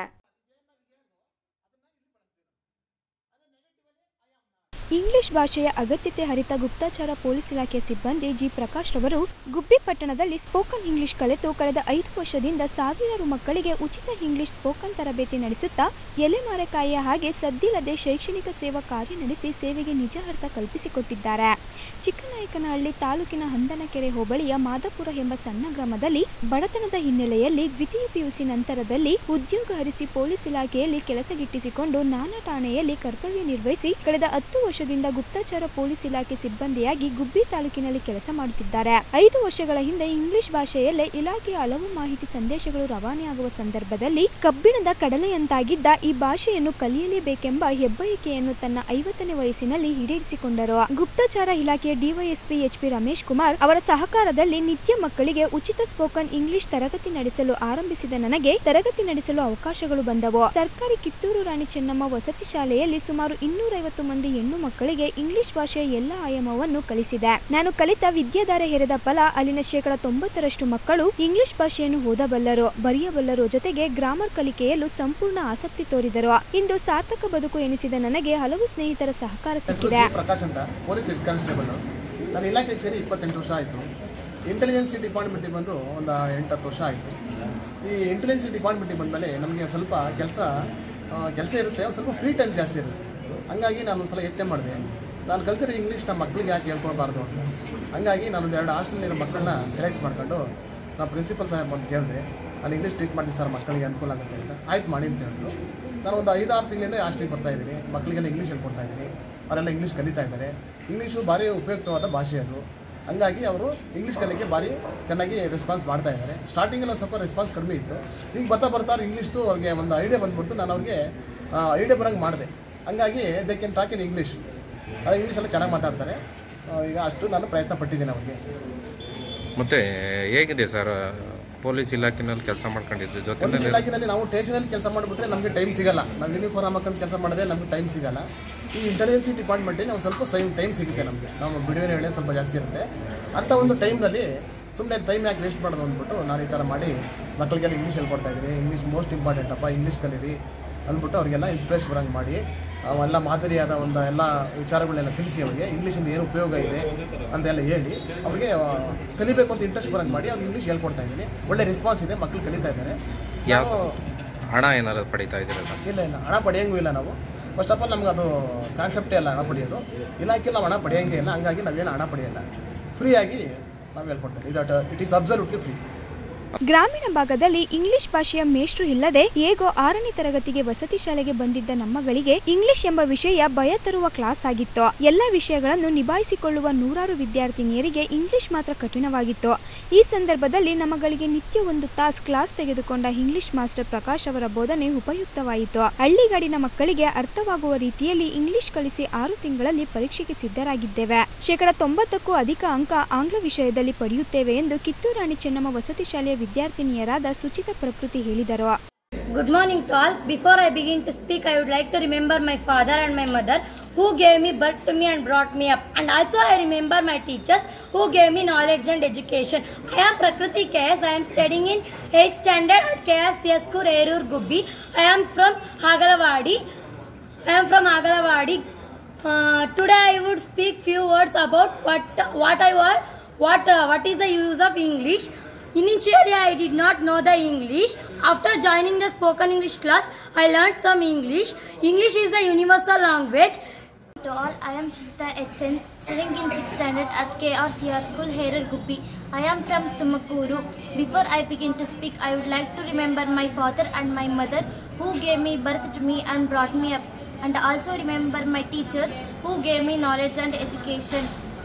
ಇಂಗ್ಲಿಷ್ ಭಾಷೆಯ ಅಗತ್ಯತೆ ಅರಿತ ಗುಪ್ತಚರ ಪೊಲೀಸ್ ಇಲಾಖೆ ಸಿಬ್ಬಂದಿ ಜಿ ಪ್ರಕಾಶ್ ರವರು ಗುಬ್ಬಿ ಪಟ್ಟಣದಲ್ಲಿ ಸ್ಪೋಕನ್ ಇಂಗ್ಲಿಷ್ ಕಲಿತು ಕಳೆದ ಐದು ವರ್ಷದಿಂದ ಸಾವಿರಾರು ಮಕ್ಕಳಿಗೆ ಉಚಿತ ಇಂಗ್ಲಿಷ್ ಸ್ಪೋಕನ್ ತರಬೇತಿ ನಡೆಸುತ್ತಾ ಎಲೆಮಾರೆಕಾಯಿಯ ಹಾಗೆ ಸದ್ದಿಲ್ಲದೆ ಶೈಕ್ಷಣಿಕ ಸೇವಾ ಕಾರ್ಯ ನಡೆಸಿ ಸೇವೆಗೆ ನಿಜ ಅರ್ಥ ಕಲ್ಪಿಸಿಕೊಟ್ಟಿದ್ದಾರೆ. ಚಿಕ್ಕನಾಯಕನಹಳ್ಳಿ ತಾಲೂಕಿನ ಹಂದನಕೆರೆ ಹೋಬಳಿಯ ಮಾದಾಪುರ ಎಂಬ ಸಣ್ಣ ಗ್ರಾಮದಲ್ಲಿ ಬಡತನದ ಹಿನ್ನೆಲೆಯಲ್ಲಿ ದ್ವಿತೀಯ ಪಿಯುಸಿ ನಂತರದಲ್ಲಿ ಉದ್ಯೋಗ ಅರಿಸಿ ಪೊಲೀಸ್ ಇಲಾಖೆಯಲ್ಲಿ ಕೆಲಸಗಿಟ್ಟಿಸಿಕೊಂಡು ನಾನಾ ಠಾಣೆಯಲ್ಲಿ ಕರ್ತವ್ಯ ನಿರ್ವಹಿಸಿ ಕಳೆದ ಹತ್ತು ವರ್ಷದಿಂದ ಗುಪ್ತಚರ ಪೊಲೀಸ್ ಇಲಾಖೆ ಸಿಬ್ಬಂದಿಯಾಗಿ ಗುಬ್ಬಿ ತಾಲೂಕಿನಲ್ಲಿ ಕೆಲಸ ಮಾಡುತ್ತಿದ್ದಾರೆ. ಐದು ವರ್ಷಗಳ ಹಿಂದೆ ಇಂಗ್ಲಿಷ್ ಭಾಷೆಯಲ್ಲೇ ಇಲಾಖೆಯ ಹಲವು ಮಾಹಿತಿ ಸಂದೇಶಗಳು ರವಾನೆಯಾಗುವ ಸಂದರ್ಭದಲ್ಲಿ ಕಬ್ಬಿಣದ ಕಡಲೆಯಂತಾಗಿದ್ದ ಈ ಭಾಷೆಯನ್ನು ಕಲಿಯಲೇಬೇಕೆಂಬ ಹೆಬ್ಬಯಕೆಯನ್ನು ತನ್ನ ಐವತ್ತನೇ ವಯಸ್ಸಿನಲ್ಲಿ ಈಡೇರಿಸಿಕೊಂಡರು. ಗುಪ್ತಚರ ಇಲಾಖೆಯ DYSP H P Ramesh Kumar ಅವರ ಸಹಕಾರದಲ್ಲಿ ನಿತ್ಯ ಮಕ್ಕಳಿಗೆ ಉಚಿತ ಸ್ಪೋಕನ್ ಇಂಗ್ಲಿಷ್ ತರಗತಿ ನಡೆಸಲು ಆರಂಭಿಸಿದ ನನಗೆ ತರಗತಿ ನಡೆಸಲು ಅವಕಾಶಗಳು ಬಂದವು. ಸರ್ಕಾರಿ ಕಿತ್ತೂರು ರಾಣಿ ಚೆನ್ನಮ್ಮ ವಸತಿ ಶಾಲೆಯಲ್ಲಿ ಸುಮಾರು ಇನ್ನೂರೈವತ್ತು ಮಂದಿ ಹೆಣ್ಣು ಮಕ್ಕಳಿಗೆ ಇಂಗ್ಲಿಷ್ ಭಾಷೆಯ ಎಲ್ಲ ಆಯಾಮವನ್ನು ಕಲಿಸಿದೆ. ನಾನು ಕಲಿತ ವಿದ್ಯಾಧಾರೆ ಹೆರೆದ ಫಲ ಅಲ್ಲಿನ ಶೇಕಡ ತೊಂಬತ್ತರಷ್ಟು ಮಕ್ಕಳು ಇಂಗ್ಲಿಷ್ ಭಾಷೆಯನ್ನು ಓದಬಲ್ಲರು, ಬರೆಯಬಲ್ಲರು, ಜೊತೆಗೆ ಗ್ರಾಮರ್ ಕಲಿಕೆಯಲ್ಲೂ ಸಂಪೂರ್ಣ ಆಸಕ್ತಿ ತೋರಿದರು. ಇಂದು ಸಾರ್ಥಕ ಬದುಕು ಎನಿಸಿದ ನನಗೆ ಹಲವು ಸ್ನೇಹಿತರ ಸಹಕಾರ ಸಿಕ್ಕಿದೆ. ಪ್ರಕಾಶ್ ಅಂತ ಪೊಲೀಸ್ ಹೆಡ್ ಕಾನ್ಸ್ಟೇಬಲ್. ನಾನು ಇಲಾಖೆಗೆ ಸೇರಿ ಇಪ್ಪತ್ತೆಂಟು ವರ್ಷ ಆಯಿತು. ಇಂಟೆಲಿಜೆನ್ಸಿ ಡಿಪಾರ್ಟ್ಮೆಂಟಿಗೆ ಬಂದು ಒಂದು ಎಂಟತ್ತು ವರ್ಷ ಆಯಿತು. ಈ ಇಂಟೆಲಿಜೆನ್ಸಿ ಡಿಪಾರ್ಟ್ಮೆಂಟಿಗೆ ಬಂದಮೇಲೆ ನಮಗೆ ಸ್ವಲ್ಪ ಕೆಲಸ ಕೆಲಸ ಇರುತ್ತೆ, ಒಂದು ಸ್ವಲ್ಪ ಫ್ರೀ ಟೈಮ್ ಜಾಸ್ತಿ ಇರುತ್ತೆ. ಹಂಗಾಗಿ ನಾನು ಒಂದು ಸಲ ಯೋಚನೆ ಮಾಡಿದೆ, ನಾನು ಕಲ್ತಿರೋ ಇಂಗ್ಲೀಷ್ ನಮ್ಮ ಮಕ್ಕಳಿಗೆ ಯಾಕೆ ಹೇಳ್ಕೊಳ್ಬಾರ್ದು ಅಂತ. ಹಂಗಾಗಿ ನಾನೊಂದು ಎರಡು ಹಾಸ್ಟೆಲ್ನಿರೋ ಮಕ್ಕಳನ್ನ ಸೆಲೆಕ್ಟ್ ಮಾಡ್ಕೊಂಡು ನಾನು ಪ್ರಿನ್ಸಿಪಲ್ ಸಾಹೇಬ್ ಬಂದು ಕೇಳಿದೆ, ನಾನು ಇಂಗ್ಲೀಷ್ ಟೀಚ್ ಮಾಡ್ತೀನಿ ಸರ್, ಮಕ್ಕಳಿಗೆ ಅನುಕೂಲ ಆಗುತ್ತೆ ಅಂತ. ಆಯ್ತು ಮಾಡಿ ಅಂತ ಹೇಳಿದ್ರು. ನಾನು ಒಂದು ಐದಾರು ತಿಂಗಳಿಂದ ಹಾಸ್ಟೆಲ್ಗೆ ಬರ್ತಾಯಿದ್ದೀನಿ, ಮಕ್ಕಳಿಗೆಲ್ಲ ಇಂಗ್ಲೀಷ್ ಹೇಳ್ಕೊಡ್ತಾ ಇದ್ದೀನಿ. ಅವರೆಲ್ಲ ಇಂಗ್ಲೀಷ್ ಕಲಿತಾ ಇದ್ದಾರೆ. ಇಂಗ್ಲೀಷು ಭಾರಿ ಉಪಯುಕ್ತವಾದ ಭಾಷೆ ಅದು. ಹಂಗಾಗಿ ಅವರು ಇಂಗ್ಲೀಷ್ ಕಲಿಕೆ ಭಾರಿ ಚೆನ್ನಾಗಿ ರೆಸ್ಪಾನ್ಸ್ ಮಾಡ್ತಾ ಇದ್ದಾರೆ. ಸ್ಟಾರ್ಟಿಂಗೆಲ್ಲ ಸ್ವಲ್ಪ ರೆಸ್ಪಾನ್ಸ್ ಕಡಿಮೆ ಇತ್ತು. ಈಗ ಬರ್ತಾ ಬರ್ತಾ ಇಂಗ್ಲೀಷ್ದು ಅವ್ರಿಗೆ ಒಂದು ಐಡಿಯಾ ಬಂದ್ಬಿಡ್ತು. ನಾನು ಅವ್ರಿಗೆ ಐಡಿಯಾ ಬರೋಂಗೆ ಮಾಡಿದೆ. ಹಂಗಾಗಿ they can talk in English. ಅದು ಇಂಗ್ಲೀಷೆಲ್ಲ ಚೆನ್ನಾಗಿ ಮಾತಾಡ್ತಾರೆ. ಈಗ ಅಷ್ಟು ನಾನು ಪ್ರಯತ್ನ ಪಟ್ಟಿದ್ದೀನಿ ಅವ್ರಿಗೆ. ಮತ್ತು ಹೇಗಿದೆ ಸರ್ ಪೊಲೀಸ್ ಇಲಾಖೆನಲ್ಲಿ ಕೆಲಸ ಮಾಡ್ಕೊಂಡಿದ್ದು? ಜೊತೆ ಪೊಲೀಸ್ ಇಲಾಖೆಯಲ್ಲಿ ನಾವು ಸ್ಟೇಷನಲ್ಲಿ ಕೆಲಸ ಮಾಡಿಬಿಟ್ರೆ ನಮಗೆ ಟೈಮ್ ಸಿಗಲ್ಲ. ನಾವು ಯೂನಿಫಾರ್ಮ್ ಹಾಕೊಂಡು ಕೆಲಸ ಮಾಡಿದ್ರೆ ನಮಗೆ ಟೈಮ್ ಸಿಗಲ್ಲ. ಈ ಇಂಟೆಲಿಜೆನ್ಸಿ ಡಿಪಾರ್ಟ್ಮೆಂಟಿಗೆ ನಾವು ಸ್ವಲ್ಪ ಸೈಮ್ ಟೈಮ್ ಸಿಗುತ್ತೆ ನಮಗೆ. ನಾವು ಬಿಡುವಿನ ವೇಳೆ ಸ್ವಲ್ಪ ಜಾಸ್ತಿ ಇರುತ್ತೆ. ಅಂಥ ಒಂದು ಟೈಮ್ನಲ್ಲಿ ಸುಮ್ಮನೆ ಟೈಮ್ ಯಾಕೆ ವೇಸ್ಟ್ ಮಾಡೋದು ಅಂದ್ಬಿಟ್ಟು ನಾನು ಈ ಥರ ಮಾಡಿ ಮಕ್ಕಳಿಗೆಲ್ಲ ಇಂಗ್ಲೀಷ್ ಹೇಳ್ಕೊಡ್ತಾ ಇದ್ದೀನಿ. ಇಂಗ್ಲೀಷ್ ಮೋಸ್ಟ್ ಇಂಪಾರ್ಟೆಂಟ್ ಅಪ್ಪ, ಇಂಗ್ಲೀಷ್ ಕಲೀರಿ ಅಂದ್ಬಿಟ್ಟು ಅವರಿಗೆಲ್ಲ ಇನ್ಸ್ಪಿರೇಷನ್ ಬರಂಗೆ ಮಾಡಿ ಅವೆಲ್ಲ ಮಾದರಿಯಾದ ಒಂದು ಎಲ್ಲ ವಿಚಾರಗಳನ್ನೆಲ್ಲ ತಿಳಿಸಿ ಅವರಿಗೆ ಇಂಗ್ಲೀಷಿಂದ ಏನು ಉಪಯೋಗ ಇದೆ ಅಂತೆಲ್ಲ ಹೇಳಿ ಅವರಿಗೆ ಕಲಿಬೇಕು ಅಂತ ಇಂಟ್ರೆಸ್ಟ್ ಬರಂಗೆ ಮಾಡಿ ಅವ್ರಿಗೆ ಇಂಗ್ಲೀಷ್ ಹೇಳ್ಕೊಡ್ತಾ ಇದ್ದೀನಿ. ಒಳ್ಳೆ ರೆಸ್ಪಾನ್ಸ್ ಇದೆ, ಮಕ್ಕಳು ಕಲಿತಾ ಇದ್ದಾರೆ. ಯಾವ ಹಣ ಏನಾದ್ರು ಪಡಿತಾ ಇದ್ದೀರಾ ಸರ್? ಇಲ್ಲ ಇಲ್ಲ, ಹಣ ಪಡೆಯೋಂಗೂ ಇಲ್ಲ ನಾವು. ಫಸ್ಟ್ ಆಫ್ ಆಲ್ ನಮ್ಗೆ ಅದು ಕಾನ್ಸೆಪ್ಟೇ ಇಲ್ಲ ಹಣ ಪಡೆಯೋದು. ಇಲಾಖೆ ನಾವು ಹಣ ಪಡೆಯೋಂಗೇ ಇಲ್ಲ, ಹಂಗಾಗಿ ನಾವೇನು ಹಣ ಪಡೆಯಲ್ಲ, ಫ್ರೀಯಾಗಿ ನಾವು ಹೇಳ್ಕೊಡ್ತೇವೆ. ಇದಟ್ ಇಟ್ ಈಸ್ ಅಬ್ಸಲ್ಯೂಟ್ಲಿ ಫ್ರೀ. ಗ್ರಾಮೀಣ ಭಾಗದಲ್ಲಿ ಇಂಗ್ಲಿಷ್ ಭಾಷೆಯ ಮೇಷ್ಟ್ರು ಇಲ್ಲದೆ ಹೇಗೋ ಆರನೇ ತರಗತಿಗೆ ವಸತಿ ಶಾಲೆಗೆ ಬಂದಿದ್ದ ನಮ್ಮಗಳಿಗೆ ಇಂಗ್ಲಿಷ್ ಎಂಬ ವಿಷಯ ಭಯ ತರುವ ಕ್ಲಾಸ್ ಆಗಿತ್ತು. ಎಲ್ಲ ವಿಷಯಗಳನ್ನು ನಿಭಾಯಿಸಿಕೊಳ್ಳುವ ನೂರಾರು ವಿದ್ಯಾರ್ಥಿನಿಯರಿಗೆ ಇಂಗ್ಲಿಷ್ ಮಾತ್ರ ಕಠಿಣವಾಗಿತ್ತು. ಈ ಸಂದರ್ಭದಲ್ಲಿ ನಮ್ಮಗಳಿಗೆ ನಿತ್ಯ ಒಂದು ತಾಸು ಕ್ಲಾಸ್ ತೆಗೆದುಕೊಂಡ ಇಂಗ್ಲಿಷ್ ಮಾಸ್ಟರ್ ಪ್ರಕಾಶ್ ಅವರ ಬೋಧನೆ ಉಪಯುಕ್ತವಾಯಿತು. ಹಳ್ಳಿಗಾಡಿನ ಮಕ್ಕಳಿಗೆ ಅರ್ಥವಾಗುವ ರೀತಿಯಲ್ಲಿ ಇಂಗ್ಲಿಷ್ ಕಲಿಸಿ ಆರು ತಿಂಗಳಲ್ಲಿ ಪರೀಕ್ಷೆಗೆ ಸಿದ್ಧರಾಗಿದ್ದೇವೆ. ಶೇಕಡ ತೊಂಬತ್ತಕ್ಕೂ ಅಧಿಕ ಅಂಕ ಆಂಗ್ಲ ವಿಷಯದಲ್ಲಿ ಪಡೆಯುತ್ತೇವೆ ಎಂದು ಕಿತ್ತೂರು ರಾಣಿ ಚೆನ್ನಮ್ಮ ವಸತಿ ಶಾಲೆಯ ವಿದ್ಯಾರ್ಥಿನಿಯರಾದ ಸುಚಿತ ಪ್ರಕೃತಿ ಹೇಳಿದರು. Good morning to all. Before I begin to speak, I would like to remember my father and my mother who gave me birth to me and brought me up. And also I remember my teachers who gave me knowledge and education. I am Prakriti K S. I am studying in eighth standard at K S C S School, Erur Gubbi. I am from Agalavadi. I am from Agalavadi. Uh, today I would speak few words about what what I want, what uh, what is the use of English. Initially, I did not know the English. After joining the spoken English class, I learned some English. English is a universal language. To all, I am Shita H N, studying in sixth standard at K R C R School, Herur Gubbi. I am from Tumakuru. Before I begin to speak, I would like to remember my father and my mother who gave me birth to me and brought me up. And also remember my teachers who gave me knowledge and education.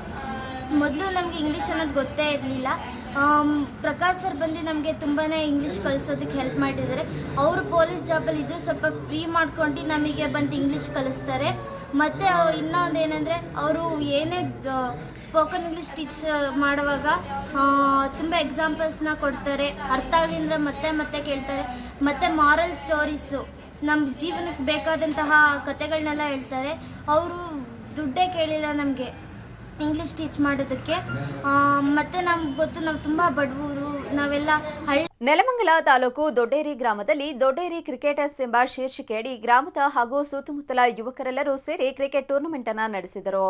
ಮೊದಲು ನಮಗೆ English ಅನ್ನೋದು ಗೊತ್ತೇ ಇರಲಿಲ್ಲ. Prakash sir ಬಂದು ನಮಗೆ ತುಂಬಾ English ಕಲಿಸೋದಕ್ಕೆ help ಮಾಡಿದ್ದಾರೆ. ಅವರು ಪೊಲೀಸ್ ಜಾಬಲ್ಲಿ ಇದ್ದರೂ ಸ್ವಲ್ಪ ಫ್ರೀ ಮಾಡ್ಕೊಂಡು ನಮಗೆ ಬಂದು ಇಂಗ್ಲೀಷ್ ಕಲಿಸ್ತಾರೆ. ಮತ್ತು ಇನ್ನೊಂದು ಏನಂದರೆ ಅವರು ಏನೇ ಸ್ಪೋಕನ್ ಇಂಗ್ಲೀಷ್ ಟೀಚ್ ಮಾಡುವಾಗ ತುಂಬ ಎಕ್ಸಾಂಪಲ್ಸ್ನ ಕೊಡ್ತಾರೆ. ಅರ್ಥ ಆಗಲಿ ಅಂದರೆ ಮತ್ತೆ ಮತ್ತೆ ಕೇಳ್ತಾರೆ. ಮತ್ತು ಮಾರಲ್ ಸ್ಟೋರೀಸು ನಮ್ಮ ಜೀವನಕ್ಕೆ ಬೇಕಾದಂತಹ ಕಥೆಗಳನ್ನೆಲ್ಲ ಹೇಳ್ತಾರೆ. ಅವರು ದುಡ್ಡೇ ಕೇಳಿಲ್ಲ ನಮಗೆ ಇಂಗ್ಲೀಷ್ ಟೀಚ್ ಮಾಡೋದಕ್ಕೆ. ಮತ್ತೆ ನಮ್ಗೆ ಗೊತ್ತು, ನಾವು ತುಂಬ ಬಡವರು, ನಾವೆಲ್ಲ ಹಳ್ಳಿ. ನೆಲಮಂಗಲ ತಾಲೂಕು ದೊಡ್ಡೇರಿ ಗ್ರಾಮದಲ್ಲಿ ದೊಡ್ಡೇರಿ ಕ್ರಿಕೆಟರ್ಸ್ ಎಂಬ ಶೀರ್ಷಿಕೆಯಡಿ ಗ್ರಾಮದ ಹಾಗೂ ಸುತ್ತಮುತ್ತಲ ಯುವಕರೆಲ್ಲರೂ ಸೇರಿ ಕ್ರಿಕೆಟ್ ಟೂರ್ನಮೆಂಟ್ ಅನ್ನು ನಡೆಸಿದರು.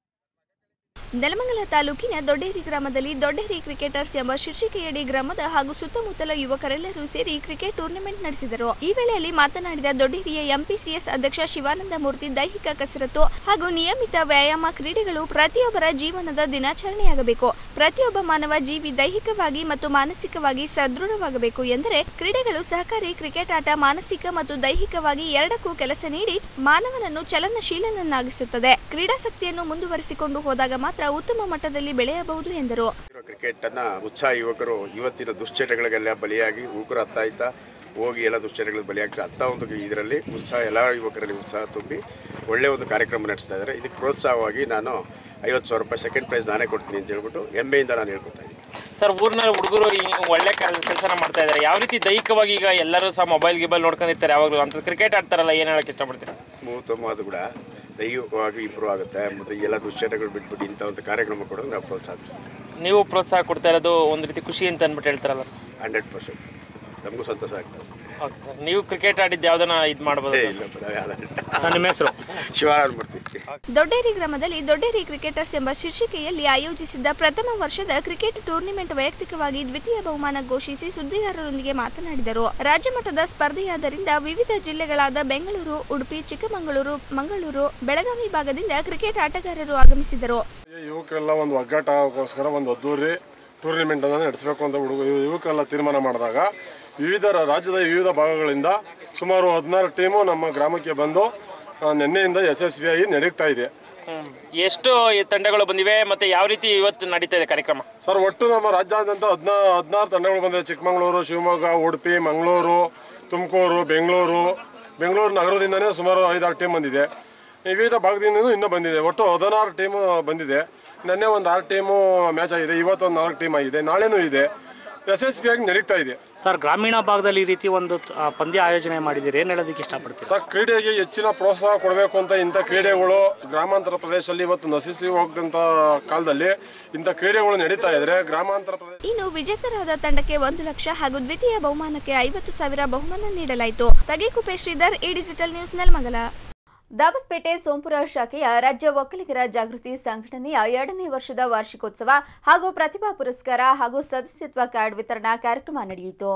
ನೆಲಮಂಗಲ ತಾಲೂಕಿನ ದೊಡ್ಡೇರಿ ಗ್ರಾಮದಲ್ಲಿ ದೊಡ್ಡೇರಿ ಕ್ರಿಕೆಟರ್ಸ್ ಎಂಬ ಶೀರ್ಷಿಕೆಯಡಿ ಗ್ರಾಮದ ಹಾಗೂ ಸುತ್ತಮುತ್ತಲ ಯುವಕರೆಲ್ಲರೂ ಸೇರಿ ಕ್ರಿಕೆಟ್ ಟೂರ್ನಮೆಂಟ್ ನಡೆಸಿದರು. ಈ ವೇಳೆಯಲ್ಲಿ ಮಾತನಾಡಿದ ದೊಡ್ಡೇರಿಯ ಎಂಪಿಸಿಎಸ್ ಅಧ್ಯಕ್ಷ ಶಿವಾನಂದ ಮೂರ್ತಿ, ದೈಹಿಕ ಕಸರತ್ತು ಹಾಗೂ ನಿಯಮಿತ ವ್ಯಾಯಾಮ ಕ್ರೀಡೆಗಳು ಪ್ರತಿಯೊಬ್ಬರ ಜೀವನದ ದಿನಾಚರಣೆಯಾಗಬೇಕು. ಪ್ರತಿಯೊಬ್ಬ ಮಾನವ ಜೀವಿ ದೈಹಿಕವಾಗಿ ಮತ್ತು ಮಾನಸಿಕವಾಗಿ ಸದೃಢವಾಗಬೇಕು ಎಂದರೆ ಕ್ರೀಡೆಗಳು ಸಹಕಾರಿ. ಕ್ರಿಕೆಟ್ ಆಟ ಮಾನಸಿಕ ಮತ್ತು ದೈಹಿಕವಾಗಿ ಎರಡಕ್ಕೂ ಕೆಲಸ ನೀಡಿ ಮಾನವನನ್ನು ಚಲನಶೀಲನನ್ನಾಗಿಸುತ್ತದೆ. ಕ್ರೀಡಾಸಕ್ತಿಯನ್ನು ಮುಂದುವರಿಸಿಕೊಂಡು ಹೋದಾಗ ಮಾತ್ರ ಉತ್ತಮ ಮಟ್ಟದಲ್ಲಿ ಬೆಳೆಯಬಹುದು ಎಂದರು. ಕ್ರಿಕೆಟ್ ಅನ್ನ ಉತ್ಸಾಹ ಯುವಕರು ಇವತ್ತಿನ ದುಶ್ಚಟಗಳಿಗೆಲ್ಲ ಬಲಿಯಾಗಿ ಯುವಕರು ಅರ್ಥ ಆಯ್ತಾ ಹೋಗಿ ಎಲ್ಲ ದುಶ್ಚಟಗಳಿಗೆ ಬಲಿಯಾಗ್ತಾರೆ. ಅಂತ ಒಂದು ಇದರಲ್ಲಿ ಉತ್ಸಾಹ ಎಲ್ಲ ಯುವಕರಲ್ಲಿ ಉತ್ಸಾಹ ತುಂಬಿ ಒಳ್ಳೆಯ ಒಂದು ಕಾರ್ಯಕ್ರಮ ನಡೆಸ್ತಾ ಇದ್ದಾರೆ. ಇದಕ್ಕೆ ಪ್ರೋತ್ಸಾಹವಾಗಿ ನಾನು ಐವತ್ತು ಸಾವಿರ ರೂಪಾಯಿ ಸೆಕೆಂಡ್ ಪ್ರೈಸ್ ನಾನೇ ಕೊಡ್ತೀನಿ ಅಂತ ಹೇಳ್ಬಿಟ್ಟು ಹೆಮ್ಮೆಯಿಂದ ನಾನು ಹೇಳ್ಕೊತಾ ಇದ್ದೀನಿ. ಸರ್, ಊರಿನ ಹುಡುಗರು ಒಳ್ಳೆ ಕೆಲಸ ಮಾಡ್ತಾ ಇದ್ದಾರೆ. ಯಾವ ರೀತಿ ದೈಹಿಕವಾಗಿ ಈಗ ಎಲ್ಲರೂ ಸಹ ಮೊಬೈಲ್ ಗಿಬೈಲ್ ನೋಡ್ಕೊಂಡಿರ್ತಾರೆ, ಯಾವಾಗಲೂ ಅಂತ ಕ್ರಿಕೆಟ್ ಆಡ್ತಾರಲ್ಲ, ಏನು ಹೇಳಕ್ಕೆ ಇಷ್ಟಪಡ್ತೀರಾ? ಉತ್ತಮ, ಅದು ಕೂಡ ದೈಹಿಕವಾಗಿ ಇಂಪ್ರೂವ್ ಆಗುತ್ತೆ. ಮತ್ತು ಎಲ್ಲ ದುಶ್ಚಟಗಳು ಬಿಟ್ಬಿಟ್ಟು ಇಂಥ ಒಂದು ಕಾರ್ಯಕ್ರಮ ಕೊಡೋದು ನಾವು ಪ್ರೋತ್ಸಾಹಿಸ್ತೀವಿ. ನೀವು ಪ್ರೋತ್ಸಾಹ ಕೊಡ್ತಾ ಇರೋದು ಒಂದು ರೀತಿ ಖುಷಿ ಅಂತ ಅಂದ್ಬಿಟ್ಟು ಹೇಳ್ತಾರಲ್ಲ ಸರ್? ಹಂಡ್ರೆಡ್ ಪರ್ಸೆಂಟ್ ನಮಗೂ ಸಂತೋಷ ಆಗ್ತದೆ. ಓಕೆ ಸರ್, ನೀವು ಕ್ರಿಕೆಟ್ ಆಡಿದ್ದು ಯಾವ್ದನ್ನ ಇದು ಮಾಡ್ಬೋದು? ನಿಮ್ಮ ಹೆಸರು? ಶಿವಾನಂದಮೂರ್ತಿ. ದೊಡ್ಡೇರಿ ಗ್ರಾಮದಲ್ಲಿ ದೊಡ್ಡೇರಿ ಕ್ರಿಕೆಟರ್ಸ್ ಎಂಬ ಶೀರ್ಷಿಕೆಯಲ್ಲಿ ಆಯೋಜಿಸಿದ್ದ ಪ್ರಥಮ ವರ್ಷದ ಕ್ರಿಕೆಟ್ ಟೂರ್ನಿಮೆಂಟ್ ವೈಯಕ್ತಿಕವಾಗಿ ದ್ವಿತೀಯ ಬಹುಮಾನ ಘೋಷಿಸಿ ಸುದ್ದಿಗಾರರೊಂದಿಗೆ ಮಾತನಾಡಿದರು. ರಾಜ್ಯ ಮಟ್ಟದ ಸ್ಪರ್ಧೆಯಾದ್ದರಿಂದ ವಿವಿಧ ಜಿಲ್ಲೆಗಳಾದ ಬೆಂಗಳೂರು, ಉಡುಪಿ, ಚಿಕ್ಕಮಗಳೂರು, ಮಂಗಳೂರು, ಬೆಳಗಾವಿ ಭಾಗದಿಂದ ಕ್ರಿಕೆಟ್ ಆಟಗಾರರು ಆಗಮಿಸಿದರು. ಯುವಕರೆಲ್ಲ ಒಂದು ಒಗ್ಗಟ್ಟಗೋಸ್ಕರ ಒಂದು ಅದ್ದೂರಿ ಟೂರ್ನಿಮೆಂಟ್ ಅನ್ನು ನಡೆಸಬೇಕು ಅಂತ ಹುಡುಗ ಯುವಕರೆಲ್ಲ ತೀರ್ಮಾನ ಮಾಡಿದಾಗ ವಿವಿಧ ರಾಜ್ಯದ ವಿವಿಧ ಭಾಗಗಳಿಂದ ಸುಮಾರು ಹದಿನಾರು ಟೀಮು ನಮ್ಮ ಗ್ರಾಮಕ್ಕೆ ಬಂದು ನಿನ್ನೆಯಿಂದ ಯಶಸ್ವಿಯಾಗಿ ನಡೀತಾ ಇದೆ. ಎಷ್ಟು ತಂಡಗಳು ಬಂದಿವೆ ಮತ್ತು ಯಾವ ರೀತಿ ಇವತ್ತು ನಡೀತಾ ಇದೆ ಕಾರ್ಯಕ್ರಮ? ಸರ್, ಒಟ್ಟು ನಮ್ಮ ರಾಜ್ಯಾದ್ಯಂತ ಹದಿನಾ ಹದಿನಾರು ತಂಡಗಳು ಬಂದಿವೆ. ಚಿಕ್ಕಮಗಳೂರು, ಶಿವಮೊಗ್ಗ, ಉಡುಪಿ, ಮಂಗಳೂರು, ತುಮಕೂರು, ಬೆಂಗಳೂರು ಬೆಂಗಳೂರು ನಗರದಿಂದನೇ ಸುಮಾರು ಐದಾರು ಟೀಮ್ ಬಂದಿದೆ. ವಿವಿಧ ಭಾಗದಿಂದ ಇನ್ನೂ ಬಂದಿದೆ. ಒಟ್ಟು ಹದಿನಾರು ಟೀಮು ಬಂದಿದೆ. ನಿನ್ನೆ ಒಂದು ಆರು ಟೀಮು ಮ್ಯಾಚ್ ಆಗಿದೆ. ಇವತ್ತು ಒಂದು ನಾಲ್ಕು ಟೀಮ್ ಆಗಿದೆ. ನಾಳೆನೂ ಇದೆ. ಯಶಸ್ವಿಯಾಗಿ ನಡೀತಾ ಇದೆ. ಸರ್, ಗ್ರಾಮೀಣ ಭಾಗದಲ್ಲಿ ಈ ರೀತಿ ಒಂದು ಆ, ಪಂದ್ಯ ಆಯೋಜನೆ ಮಾಡಿದ್ದೀರಿ, ಏನು ಹೇಳೋದಕ್ಕೆ ಇಷ್ಟಪಡ್ತೀವಿ? ಸರ್, ಕ್ರೀಡೆಗೆ ಹೆಚ್ಚಿನ ಪ್ರೋತ್ಸಾಹ ಕೊಡಬೇಕು ಅಂತ ಇಂಥ ಕ್ರೀಡೆಗಳು ಗ್ರಾಮಾಂತರ ಪ್ರದೇಶದಲ್ಲಿ ಇವತ್ತು ನಶಿಸಿ ಹೋಗದಂಥ ಕಾಲದಲ್ಲಿ ಇಂಥ ಕ್ರೀಡೆಗಳು ನಡೀತಾ ಇದ್ರೆ ಗ್ರಾಮಾಂತರ ಪ್ರದೇಶ. ಇನ್ನು ವಿಜೇತರಾದ ತಂಡಕ್ಕೆ ಒಂದು ಲಕ್ಷ ಹಾಗೂ ದ್ವಿತೀಯ ಬಹುಮಾನಕ್ಕೆ ಐವತ್ತು ಸಾವಿರ ಬಹುಮಾನ ನೀಡಲಾಯಿತು. ತಗೇಕುಪ್ಪೆ ಶ್ರೀಧರ್, ಈ ಡಿಜಿಟಲ್ ನ್ಯೂಸ್, ನೆಲಮಂಗಲ. ದಾಬಸ್ಪೇಟೆ ಸೋಂಪುರ ಶಾಖೆಯ ರಾಜ್ಯ ಒಕ್ಕಲಿಗರ ಜಾಗೃತಿ ಸಂಘಟನೆಯ ಎರಡನೇ ವರ್ಷದ ವಾರ್ಷಿಕೋತ್ಸವ ಹಾಗೂ ಪ್ರತಿಭಾ ಪುರಸ್ಕಾರ ಹಾಗೂ ಸದಸ್ಯತ್ವ ಕಾರ್ಡ್ ವಿತರಣಾ ಕಾರ್ಯಕ್ರಮ ನಡೆಯಿತು.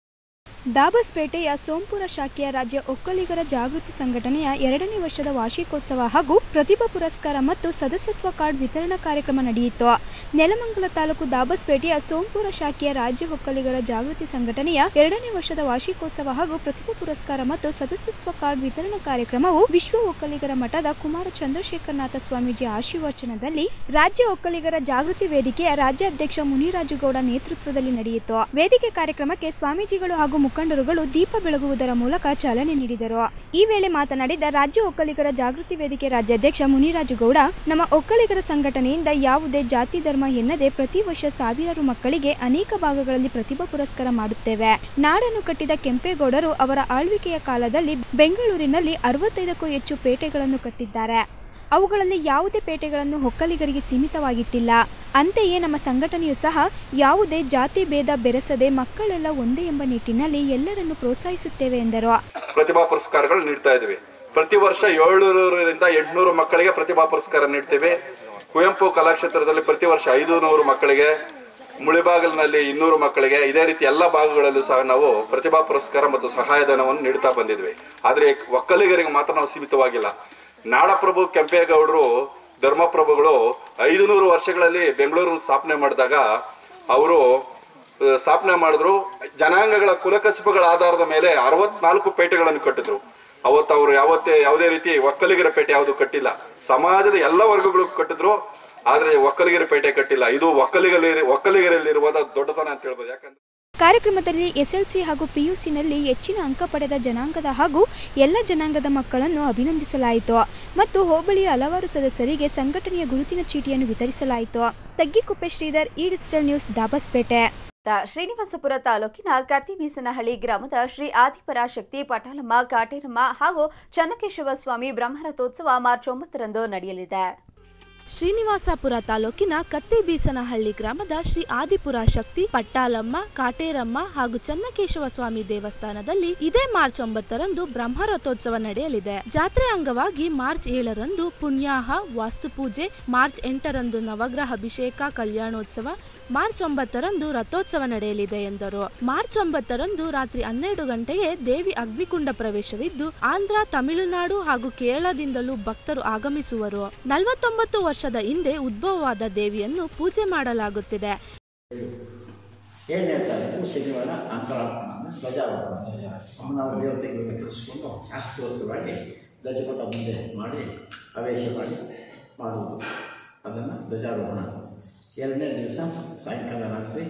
ದಾಬಸ್ಪೇಟೆಯ ಸೋಂಪುರ ಶಾಖೆಯ ರಾಜ್ಯ ಒಕ್ಕಲಿಗರ ಜಾಗೃತಿ ಸಂಘಟನೆಯ ಎರಡನೇ ವರ್ಷದ ವಾರ್ಷಿಕೋತ್ಸವ ಹಾಗೂ ಪ್ರತಿಭಾ ಪುರಸ್ಕಾರ ಮತ್ತು ಸದಸ್ಯತ್ವ ಕಾರ್ಡ್ ವಿತರಣಾ ಕಾರ್ಯಕ್ರಮ ನಡೆಯಿತು. ನೆಲಮಂಗಲ ತಾಲೂಕು ದಾಬಸ್ಪೇಟೆಯ ಸೋಂಪುರ ಶಾಖೆಯ ರಾಜ್ಯ ಒಕ್ಕಲಿಗರ ಜಾಗೃತಿ ಸಂಘಟನೆಯ ಎರಡನೇ ವರ್ಷದ ವಾರ್ಷಿಕೋತ್ಸವ ಹಾಗೂ ಪ್ರತಿಭಾ ಪುರಸ್ಕಾರ ಮತ್ತು ಸದಸ್ಯತ್ವ ಕಾರ್ಡ್ ವಿತರಣಾ ಕಾರ್ಯಕ್ರಮವು ವಿಶ್ವ ಒಕ್ಕಲಿಗರ ಮಠದ ಕುಮಾರ ಚಂದ್ರಶೇಖರನಾಥ ಸ್ವಾಮೀಜಿ ಆಶೀರ್ವಚನದಲ್ಲಿ ರಾಜ್ಯ ಒಕ್ಕಲಿಗರ ಜಾಗೃತಿ ವೇದಿಕೆಯ ರಾಜ್ಯಾಧ್ಯಕ್ಷ ಮುನಿರಾಜುಗೌಡ ನೇತೃತ್ವದಲ್ಲಿ ನಡೆಯಿತು. ವೇದಿಕೆ ಕಾರ್ಯಕ್ರಮಕ್ಕೆ ಸ್ವಾಮೀಜಿಗಳು ಹಾಗೂ ಮುಖಂಡರುಗಳು ದೀಪ ಬೆಳಗುವುದರ ಮೂಲಕ ಚಾಲನೆ ನೀಡಿದರು. ಈ ವೇಳೆ ಮಾತನಾಡಿದ ರಾಜ್ಯ ಒಕ್ಕಲಿಗರ ಜಾಗೃತಿ ವೇದಿಕೆ ರಾಜ್ಯಾಧ್ಯಕ್ಷ ಮುನಿರಾಜುಗೌಡ, ನಮ್ಮ ಒಕ್ಕಲಿಗರ ಸಂಘಟನೆಯಿಂದ ಯಾವುದೇ ಜಾತಿ ಧರ್ಮ ಎನ್ನದೆ ಪ್ರತಿ ವರ್ಷ ಸಾವಿರಾರು ಮಕ್ಕಳಿಗೆ ಅನೇಕ ಭಾಗಗಳಲ್ಲಿ ಪ್ರತಿಭಾ ಪುರಸ್ಕಾರ ಮಾಡುತ್ತೇವೆ. ನಾಡನ್ನು ಕಟ್ಟಿದ ಕೆಂಪೇಗೌಡರು ಅವರ ಆಳ್ವಿಕೆಯ ಕಾಲದಲ್ಲಿ ಬೆಂಗಳೂರಿನಲ್ಲಿ ಅರವತ್ತೈದಕ್ಕೂ ಹೆಚ್ಚು ಪೇಟೆಗಳನ್ನು ಕಟ್ಟಿದ್ದಾರೆ. ಅವುಗಳಲ್ಲಿ ಯಾವುದೇ ಪೇಟೆಗಳನ್ನು ಒಕ್ಕಲಿಗರಿಗೆ ಸೀಮಿತವಾಗಿಟ್ಟಿಲ್ಲ. ಅಂತೆಯೇ ನಮ್ಮ ಸಂಘಟನೆಯು ಸಹ ಯಾವುದೇ ಜಾತಿ ಭೇದ ಬೆರೆಸದೆ ಮಕ್ಕಳೆಲ್ಲ ಒಂದೇ ಎಂಬ ನಿಟ್ಟಿನಲ್ಲಿ ಎಲ್ಲರನ್ನು ಪ್ರೋತ್ಸಾಹಿಸುತ್ತೇವೆ ಎಂದರು. ಪ್ರತಿಭಾ ಪುರಸ್ಕಾರಗಳು ನೀಡ್ತಾ ಇದ್ದೀವಿ. ಪ್ರತಿ ವರ್ಷ ಏಳ್ನೂರರಿಂದ ಎಂಟುನೂರು ಮಕ್ಕಳಿಗೆ ಪ್ರತಿಭಾ ಪುರಸ್ಕಾರ ನೀಡ್ತೇವೆ. ಕುವೆಂಪು ಕಲಾಕ್ಷೇತ್ರದಲ್ಲಿ ಪ್ರತಿ ವರ್ಷ ಐದು ನೂರು ಮಕ್ಕಳಿಗೆ, ಮುಳಿಬಾಗಿಲಿನಲ್ಲಿ ಇನ್ನೂರು ಮಕ್ಕಳಿಗೆ, ಇದೇ ರೀತಿ ಎಲ್ಲ ಭಾಗಗಳಲ್ಲೂ ಸಹ ನಾವು ಪ್ರತಿಭಾ ಪುರಸ್ಕಾರ ಮತ್ತು ಸಹಾಯಧನವನ್ನು ನೀಡ್ತಾ ಬಂದಿದ್ವಿ. ಆದರೆ ಒಕ್ಕಲಿಗರಿಗೆ ಮಾತ್ರ ನಾವು ಸೀಮಿತವಾಗಿಲ್ಲ. ನಾಡಪ್ರಭು ಕೆಂಪೇಗೌಡರು ಧರ್ಮಪ್ರಭುಗಳು ಐದು ನೂರು ವರ್ಷಗಳಲ್ಲಿ ಬೆಂಗಳೂರನ್ನು ಸ್ಥಾಪನೆ ಮಾಡಿದಾಗ ಅವರು ಸ್ಥಾಪನೆ ಮಾಡಿದ್ರು. ಜನಾಂಗಗಳ ಕುಲಕಸಬುಗಳ ಆಧಾರದ ಮೇಲೆ ಅರವತ್ನಾಲ್ಕು ಪೇಟೆಗಳನ್ನು ಕಟ್ಟಿದ್ರು. ಅವತ್ತು ಅವರು ಯಾವತ್ತೇ ಯಾವುದೇ ರೀತಿ ಒಕ್ಕಲಿಗರ ಪೇಟೆ ಯಾವುದು ಕಟ್ಟಿಲ್ಲ. ಸಮಾಜದ ಎಲ್ಲ ವರ್ಗಗಳಿಗೂ ಕಟ್ಟಿದ್ರು, ಆದ್ರೆ ಒಕ್ಕಲಿಗರ ಪೇಟೆ ಕಟ್ಟಿಲ್ಲ. ಇದು ಒಕ್ಕಲಿಗರಲ್ಲಿ ಒಕ್ಕಲಿಗರಲ್ಲಿರುವ ದೊಡ್ಡತನ ಅಂತ ಹೇಳ್ಬೋದು. ಯಾಕಂದ್ರೆ ಕಾರ್ಯಕ್ರಮದಲ್ಲಿ ಎಸ್ಎಲ್ಸಿ ಹಾಗೂ ಪಿಯುಸಿನಲ್ಲಿ ಹೆಚ್ಚಿನ ಅಂಕ ಪಡೆದ ಜನಾಂಗದ ಹಾಗೂ ಎಲ್ಲ ಜನಾಂಗದ ಮಕ್ಕಳನ್ನು ಅಭಿನಂದಿಸಲಾಯಿತು ಮತ್ತು ಹೋಬಳಿಯ ಹಲವಾರು ಸದಸ್ಯರಿಗೆ ಸಂಘಟನೆಯ ಗುರುತಿನ ಚೀಟಿಯನ್ನು ವಿತರಿಸಲಾಯಿತು. ತಗ್ಗಿಕುಪ್ಪೆ ಶ್ರೀಧರ್, ಈ ಡಿಜಿಟಲ್ ನ್ಯೂಸ್, ದಾಬಸ್ಪೇಟೆ. ಶ್ರೀನಿವಾಸಪುರ ತಾಲೂಕಿನ ಕತ್ತಿಬೀಸನಹಳ್ಳಿ ಗ್ರಾಮದ ಶ್ರೀ ಆದಿಪರಾಶಕ್ತಿ ಪಟಾಲಮ್ಮ, ಕಾಟೇರಮ್ಮ ಹಾಗೂ ಚನ್ನಕೇಶವ ಸ್ವಾಮಿ ಬ್ರಹ್ಮರಥೋತ್ಸವ ಮಾರ್ಚ್ ಒಂಬತ್ತರಂದು ನಡೆಯಲಿದೆ. ಶ್ರೀನಿವಾಸಪುರ ತಾಲೂಕಿನ ಕತ್ತಿಬೀಸನಹಳ್ಳಿ ಗ್ರಾಮದ ಶ್ರೀ ಆದಿಪುರ ಶಕ್ತಿ ಪಟ್ಟಾಲಮ್ಮ, ಕಾಟೇರಮ್ಮ ಹಾಗೂ ಚನ್ನಕೇಶವ ಸ್ವಾಮಿ ದೇವಸ್ಥಾನದಲ್ಲಿ ಇದೇ ಮಾರ್ಚ್ ಒಂಬತ್ತರಂದು ಬ್ರಹ್ಮರಥೋತ್ಸವ ನಡೆಯಲಿದೆ. ಜಾತ್ರೆ ಅಂಗವಾಗಿ ಮಾರ್ಚ್ ಏಳರಂದು ಪುಣ್ಯಾಹ ವಾಸ್ತುಪೂಜೆ, ಮಾರ್ಚ್ ಎಂಟರಂದು ನವಗ್ರಹ ಅಭಿಷೇಕ ಕಲ್ಯಾಣೋತ್ಸವ, ಮಾರ್ಚ್ ಒಂಬತ್ತರಂದು ರಥೋತ್ಸವ ನಡೆಯಲಿದೆ ಎಂದರು. ಮಾರ್ಚ್ ಒಂಬತ್ತರಂದು ರಾತ್ರಿ ಹನ್ನೆರಡು ಗಂಟೆಗೆ ದೇವಿ ಅಗ್ನಿಕುಂಡ ಪ್ರವೇಶವಿದ್ದು ಆಂಧ್ರ, ತಮಿಳುನಾಡು ಹಾಗೂ ಕೇರಳದಿಂದಲೂ ಭಕ್ತರು ಆಗಮಿಸುವರು. ನಲವತ್ತೊಂಬತ್ತು ವರ್ಷದ ಹಿಂದೆ ಉದ್ಭವವಾದ ದೇವಿಯನ್ನು ಪೂಜೆ ಮಾಡಲಾಗುತ್ತಿದೆ. ಏನು ಹೇಳ್ತಾರೆ ಶನಿವಾರ ಅಂತರಾರ್ಪಣ ಧ್ವಜಾರೋಹಣ ಅಮ್ಮನವರ ದೇವತೆಗಳನ್ನು ಕರೆಸಿಕೊಂಡು ಶಾಸ್ತ್ರೋಕ್ತವಾಗಿ ಧ್ವಜಪಟ ಮುಂದೆ ಮಾಡಿ ಪ್ರವೇಶ ಮಾಡಿ ಮಾಡುವುದು, ಅದನ್ನು ಧ್ವಜಾರೋಹಣ. ಎರಡನೇ ದಿವಸ ಸಾಯಂಕಾಲ ರಾತ್ರಿ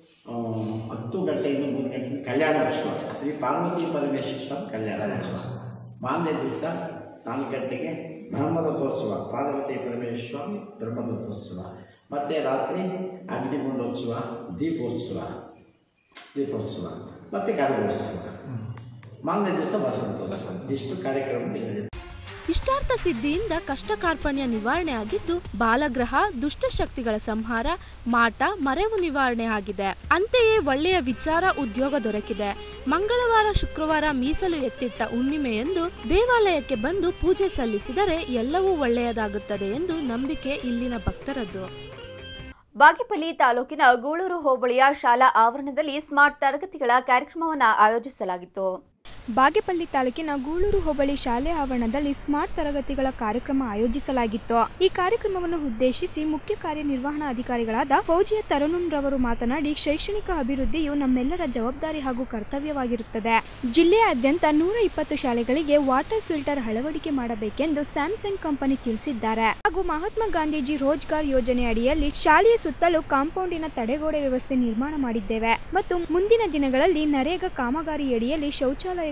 ಹತ್ತು ಗಂಟೆಯಿಂದ ಮೂರು ಗಂಟೆ ಕಲ್ಯಾಣೋತ್ಸವ, ಶ್ರೀ ಪಾರ್ವತಿ ಪರಮೇಶ್ವರ ಕಲ್ಯಾಣೋತ್ಸವ. ಮಾರನೇ ದಿವಸ ನಾಲ್ಕು ಗಂಟೆಗೆ ಬ್ರಹ್ಮರಥೋತ್ಸವ, ಪಾರ್ವತಿ ಪರಮೇಶ್ವರ ಬ್ರಹ್ಮರಥೋತ್ಸವ. ಮತ್ತು ರಾತ್ರಿ ಅಗ್ನಿಗುಂಡೋತ್ಸವ, ದೀಪೋತ್ಸವ ದೀಪೋತ್ಸವ ಮತ್ತು ಕರಗೋತ್ಸವ. ಮಾರನೇ ದಿವಸ ವಸಂತೋತ್ಸವ. ಇಷ್ಟು ಕಾರ್ಯಕ್ರಮ ನಡೆಯುತ್ತೆ. ಇಷ್ಟಾರ್ಥ ಸಿದ್ಧಿಯಿಂದ ಕಷ್ಟ ಕಾರ್ಪಣ್ಯ ನಿವಾರಣೆ ಆಗಿದ್ದು, ಬಾಲಗ್ರಹ, ದುಷ್ಟಶಕ್ತಿಗಳ ಸಂಹಾರ, ಮಾಟ, ಮರೆವು ನಿವಾರಣೆ ಆಗಿದೆ. ಅಂತೆಯೇ ಒಳ್ಳೆಯ ವಿಚಾರ, ಉದ್ಯೋಗ ದೊರಕಿದೆ. ಮಂಗಳವಾರ, ಶುಕ್ರವಾರ ಮೀಸಲು ಎತ್ತಿಟ್ಟ ಹುಣ್ಣಿಮೆಯಂದು ದೇವಾಲಯಕ್ಕೆ ಬಂದು ಪೂಜೆ ಸಲ್ಲಿಸಿದರೆ ಎಲ್ಲವೂ ಒಳ್ಳೆಯದಾಗುತ್ತದೆ ಎಂದು ನಂಬಿಕೆ ಇಲ್ಲಿನ ಭಕ್ತರದ್ದು. ಬಾಗೇಪಲ್ಲಿ ತಾಲೂಕಿನ ಗೂಳೂರು ಹೋಬಳಿಯ ಶಾಲಾ ಆವರಣದಲ್ಲಿ ಸ್ಮಾರ್ಟ್ ತರಗತಿಗಳ ಕಾರ್ಯಕ್ರಮವನ್ನು ಆಯೋಜಿಸಲಾಗಿತ್ತು. ಬಾಗೇಪಲ್ಲಿ ತಾಲೂಕಿನ ಗೂಳೂರು ಹೋಬಳಿ ಶಾಲೆ ಆವರಣದಲ್ಲಿ ಸ್ಮಾರ್ಟ್ ತರಗತಿಗಳ ಕಾರ್ಯಕ್ರಮ ಆಯೋಜಿಸಲಾಗಿತ್ತು. ಈ ಕಾರ್ಯಕ್ರಮವನ್ನು ಉದ್ದೇಶಿಸಿ ಮುಖ್ಯ ಕಾರ್ಯನಿರ್ವಹಣಾಧಿಕಾರಿಗಳಾದ ಫೌಜಿಯಾ ತರುಣ್ ರವರು ಮಾತನಾಡಿ, ಶೈಕ್ಷಣಿಕ ಅಭಿವೃದ್ಧಿಯು ನಮ್ಮೆಲ್ಲರ ಜವಾಬ್ದಾರಿ ಹಾಗೂ ಕರ್ತವ್ಯವಾಗಿರುತ್ತದೆ. ಜಿಲ್ಲೆಯಾದ್ಯಂತ ನೂರ ಇಪ್ಪತ್ತು ಶಾಲೆಗಳಿಗೆ ವಾಟರ್ ಫಿಲ್ಟರ್ ಅಳವಡಿಕೆ ಮಾಡಬೇಕೆಂದು ಸ್ಯಾಮ್ಸಂಗ್ ಕಂಪನಿ ತಿಳಿಸಿದ್ದಾರೆ. ಹಾಗೂ ಮಹಾತ್ಮ ಗಾಂಧೀಜಿ ರೋಜ್ಗಾರ್ ಯೋಜನೆ ಅಡಿಯಲ್ಲಿ ಶಾಲೆಯ ಸುತ್ತಲೂ ಕಾಂಪೌಂಡಿನ ತಡೆಗೋಡೆ ವ್ಯವಸ್ಥೆ ನಿರ್ಮಾಣ ಮಾಡಿದ್ದೇವೆ ಮತ್ತು ಮುಂದಿನ ದಿನಗಳಲ್ಲಿ ನರೇಗಾ ಕಾಮಗಾರಿಯಡಿಯಲ್ಲಿ ಶೌಚಾಲಯಗಳ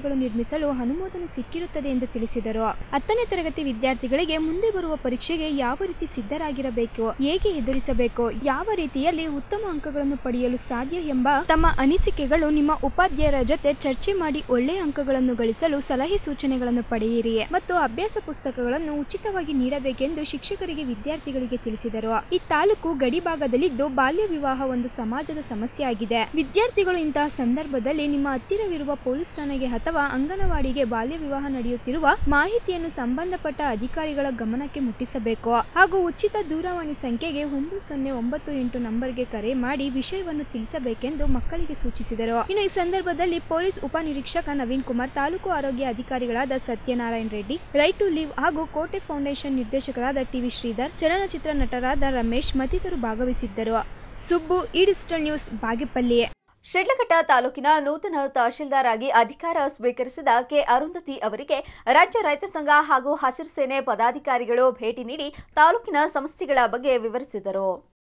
ಶಾಲೆಗಳು ನಿರ್ಮಿಸಲು ಅನುಮೋದನೆ ಸಿಕ್ಕಿರುತ್ತದೆ ಎಂದು ತಿಳಿಸಿದರು. ಹತ್ತನೇ ತರಗತಿ ವಿದ್ಯಾರ್ಥಿಗಳಿಗೆ ಮುಂದೆ ಬರುವ ಪರೀಕ್ಷೆಗೆ ಯಾವ ರೀತಿ ಸಿದ್ಧರಾಗಿರಬೇಕು, ಹೇಗೆ ಎದುರಿಸಬೇಕು, ಯಾವ ರೀತಿಯಲ್ಲಿ ಉತ್ತಮ ಅಂಕಗಳನ್ನು ಪಡೆಯಲು ಸಾಧ್ಯ ಎಂಬ ತಮ್ಮ ಅನಿಸಿಕೆಗಳು ನಿಮ್ಮ ಉಪಾಧ್ಯಾಯರ ಜೊತೆ ಚರ್ಚೆ ಮಾಡಿ ಒಳ್ಳೆಯ ಅಂಕಗಳನ್ನು ಗಳಿಸಲು ಸಲಹೆ ಸೂಚನೆಗಳನ್ನು ಪಡೆಯಿರಿ ಮತ್ತು ಅಭ್ಯಾಸ ಪುಸ್ತಕಗಳನ್ನು ಉಚಿತವಾಗಿ ನೀಡಬೇಕೆಂದು ಶಿಕ್ಷಕರಿಗೆ ವಿದ್ಯಾರ್ಥಿಗಳಿಗೆ ತಿಳಿಸಿದರು. ಈ ತಾಲೂಕು ಗಡಿ ಭಾಗದಲ್ಲಿದ್ದು ಬಾಲ್ಯ ವಿವಾಹ ಒಂದು ಸಮಾಜದ ಸಮಸ್ಯೆ ಆಗಿದೆ. ವಿದ್ಯಾರ್ಥಿಗಳು ಇಂತಹ ಸಂದರ್ಭದಲ್ಲಿ ನಿಮ್ಮ ಹತ್ತಿರವಿರುವ ಪೊಲೀಸ್ ಠಾಣೆಗೆ ಅಥವಾ ಅಂಗನವಾಡಿಗೆ ಬಾಲ್ಯ ವಿವಾಹ ನಡೆಯುತ್ತಿರುವ ಮಾಹಿತಿಯನ್ನು ಸಂಬಂಧಪಟ್ಟ ಅಧಿಕಾರಿಗಳ ಗಮನಕ್ಕೆ ಮುಟ್ಟಿಸಬೇಕು ಹಾಗೂ ಉಚಿತ ದೂರವಾಣಿ ಸಂಖ್ಯೆಗೆ ಒಂದು ಸೊನ್ನೆ ಒಂಬತ್ತು ಎಂಟು ನಂಬರ್ಗೆ ಕರೆ ಮಾಡಿ ವಿಷಯವನ್ನು ತಿಳಿಸಬೇಕೆಂದು ಮಕ್ಕಳಿಗೆ ಸೂಚಿಸಿದರು. ಇನ್ನು ಈ ಸಂದರ್ಭದಲ್ಲಿ ಪೊಲೀಸ್ ಉಪನಿರೀಕ್ಷಕ ನವೀನ್ ಕುಮಾರ್, ತಾಲೂಕು ಆರೋಗ್ಯ ಅಧಿಕಾರಿಗಳಾದ Satyanarayana Reddy, right to live ಹಾಗೂ ಕೋಟೆ ಫೌಂಡೇಶನ್ ನಿರ್ದೇಶಕರಾದ ಟಿವಿ ಶ್ರೀಧರ್, ಚಲನಚಿತ್ರ ನಟರಾದ ರಮೇಶ್ ಮತ್ತಿತರರು ಭಾಗವಹಿಸಿದ್ದರು. ಸುಬ್ಬು, ಈ ಡಿಜಿಟಲ್ ನ್ಯೂಸ್, ಬಾಗೇಪಲ್ಲಿ. ಶಿಡ್ಲಘಟ್ಟ ತಾಲೂಕಿನ ನೂತನ ತಹಶೀಲ್ದಾರ್ ಆಗಿ ಅಧಿಕಾರ ಸ್ವೀಕರಿಸಿದ ಕೆ ಅರುಂಧತಿ ಅವರಿಗೆ ರಾಜ್ಯ ರೈತ ಸಂಘ ಹಾಗೂ ಹಸಿರು ಸೇನೆ ಪದಾಧಿಕಾರಿಗಳು ಭೇಟಿ ನೀಡಿ ತಾಲೂಕಿನ ಸಮಸ್ಯೆಗಳ ಬಗ್ಗೆ ವಿವರಿಸಿದರು.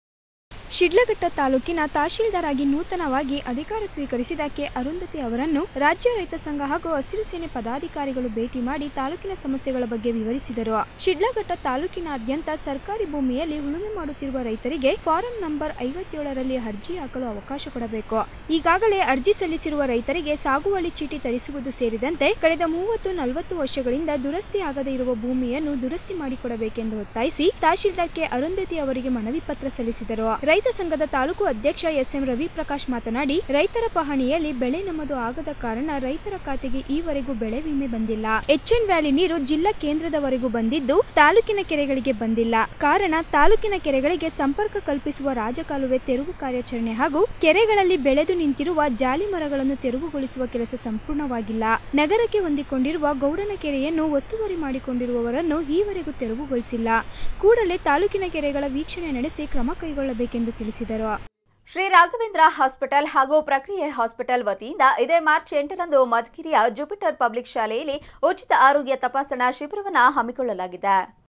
ಶಿಡ್ಲಘಟ್ಟ ತಾಲೂಕಿನ ತಹಶೀಲ್ದಾರ್ ಆಗಿ ನೂತನವಾಗಿ ಅಧಿಕಾರ ಸ್ವೀಕರಿಸಿದ ಕೆ ಅರುಂಧತಿ ಅವರನ್ನು ರಾಜ್ಯ ರೈತ ಸಂಘ ಹಾಗೂ ಹಸಿರು ಸೇನೆ ಪದಾಧಿಕಾರಿಗಳು ಭೇಟಿ ಮಾಡಿ ತಾಲೂಕಿನ ಸಮಸ್ಯೆಗಳ ಬಗ್ಗೆ ವಿವರಿಸಿದರು. ಶಿಡ್ಲಘಟ್ಟ ತಾಲೂಕಿನಾದ್ಯಂತ ಸರ್ಕಾರಿ ಭೂಮಿಯಲ್ಲಿ ಉಳುಮೆ ಮಾಡುತ್ತಿರುವ ರೈತರಿಗೆ ಫಾರಂ ನಂಬರ್ ಐವತ್ತೇಳರಲ್ಲಿ ಅರ್ಜಿ ಹಾಕಲು ಅವಕಾಶ ಕೊಡಬೇಕು. ಈಗಾಗಲೇ ಅರ್ಜಿ ಸಲ್ಲಿಸಿರುವ ರೈತರಿಗೆ ಸಾಗುವಳಿ ಚೀಟಿ ತರಿಸುವುದು ಸೇರಿದಂತೆ ಕಳೆದ ಮೂವತ್ತು ನಲವತ್ತು ವರ್ಷಗಳಿಂದ ದುರಸ್ತಿ ಆಗದೇ ಇರುವ ಭೂಮಿಯನ್ನು ದುರಸ್ತಿ ಮಾಡಿಕೊಡಬೇಕೆಂದು ಒತ್ತಾಯಿಸಿ ತಹಶೀಲ್ದಾರ್ ಕೆ ಅರುಂಧತಿ ಅವರಿಗೆ ಮನವಿ ಪತ್ರ ಸಲ್ಲಿಸಿದರು. ರೈತ ಸಂಘದ ತಾಲೂಕು ಅಧ್ಯಕ್ಷ ಎಸ್ ಎಂ ರವಿ ಪ್ರಕಾಶ್ ಮಾತನಾಡಿ, ರೈತರ ಪಹಣಿಯಲ್ಲಿ ಬೆಳೆ ನಮೂದು ಆಗದ ಕಾರಣ ರೈತರ ಖಾತೆಗೆ ಈವರೆಗೂ ಬೆಳೆ ವಿಮೆ ಬಂದಿಲ್ಲ. ಎಚ್ ಎನ್ ವ್ಯಾಲಿ ನೀರು ಜಿಲ್ಲಾ ಕೇಂದ್ರದವರೆಗೂ ಬಂದಿದ್ದು ತಾಲೂಕಿನ ಕೆರೆಗಳಿಗೆ ಬಂದಿಲ್ಲ. ಕಾರಣ ತಾಲೂಕಿನ ಕೆರೆಗಳಿಗೆ ಸಂಪರ್ಕ ಕಲ್ಪಿಸುವ ರಾಜಕಾಲುವೆ ತೆರವು ಕಾರ್ಯಾಚರಣೆ ಹಾಗೂ ಕೆರೆಗಳಲ್ಲಿ ಬೆಳೆದು ನಿಂತಿರುವ ಜಾಲಿ ಮರಗಳನ್ನು ತೆರವುಗೊಳಿಸುವ ಕೆಲಸ ಸಂಪೂರ್ಣವಾಗಿಲ್ಲ. ನಗರಕ್ಕೆ ಹೊಂದಿಕೊಂಡಿರುವ ಗೌಡನ ಕೆರೆಯನ್ನು ಒತ್ತುವರಿ ಮಾಡಿಕೊಂಡಿರುವವರನ್ನು ಈವರೆಗೂ ತೆರವುಗೊಳಿಸಿಲ್ಲ. ಕೂಡಲೇ ತಾಲೂಕಿನ ಕೆರೆಗಳ ವೀಕ್ಷಣೆ ನಡೆಸಿ ಕ್ರಮ ಕೈಗೊಳ್ಳಬೇಕೆಂದು ತಿಳಿಸಿದರು. ಶ್ರೀ ರಾಘವೇಂದ್ರ ಹಾಸ್ಪಿಟಲ್ ಹಾಗೂ ಪ್ರಕ್ರಿಯೆ ಹಾಸ್ಪಿಟಲ್ ವತಿಯಿಂದ ಇದೇ ಮಾರ್ಚ್ ಎಂಟರಂದು ಮಧುಗಿರಿಯ ಜುಪಿಟರ್ ಪಬ್ಲಿಕ್ ಶಾಲೆಯಲ್ಲಿ ಉಚಿತ ಆರೋಗ್ಯ ತಪಾಸಣಾ ಶಿಬಿರವನ್ನು ಹಮ್ಮಿಕೊಳ್ಳಲಾಗಿದೆ.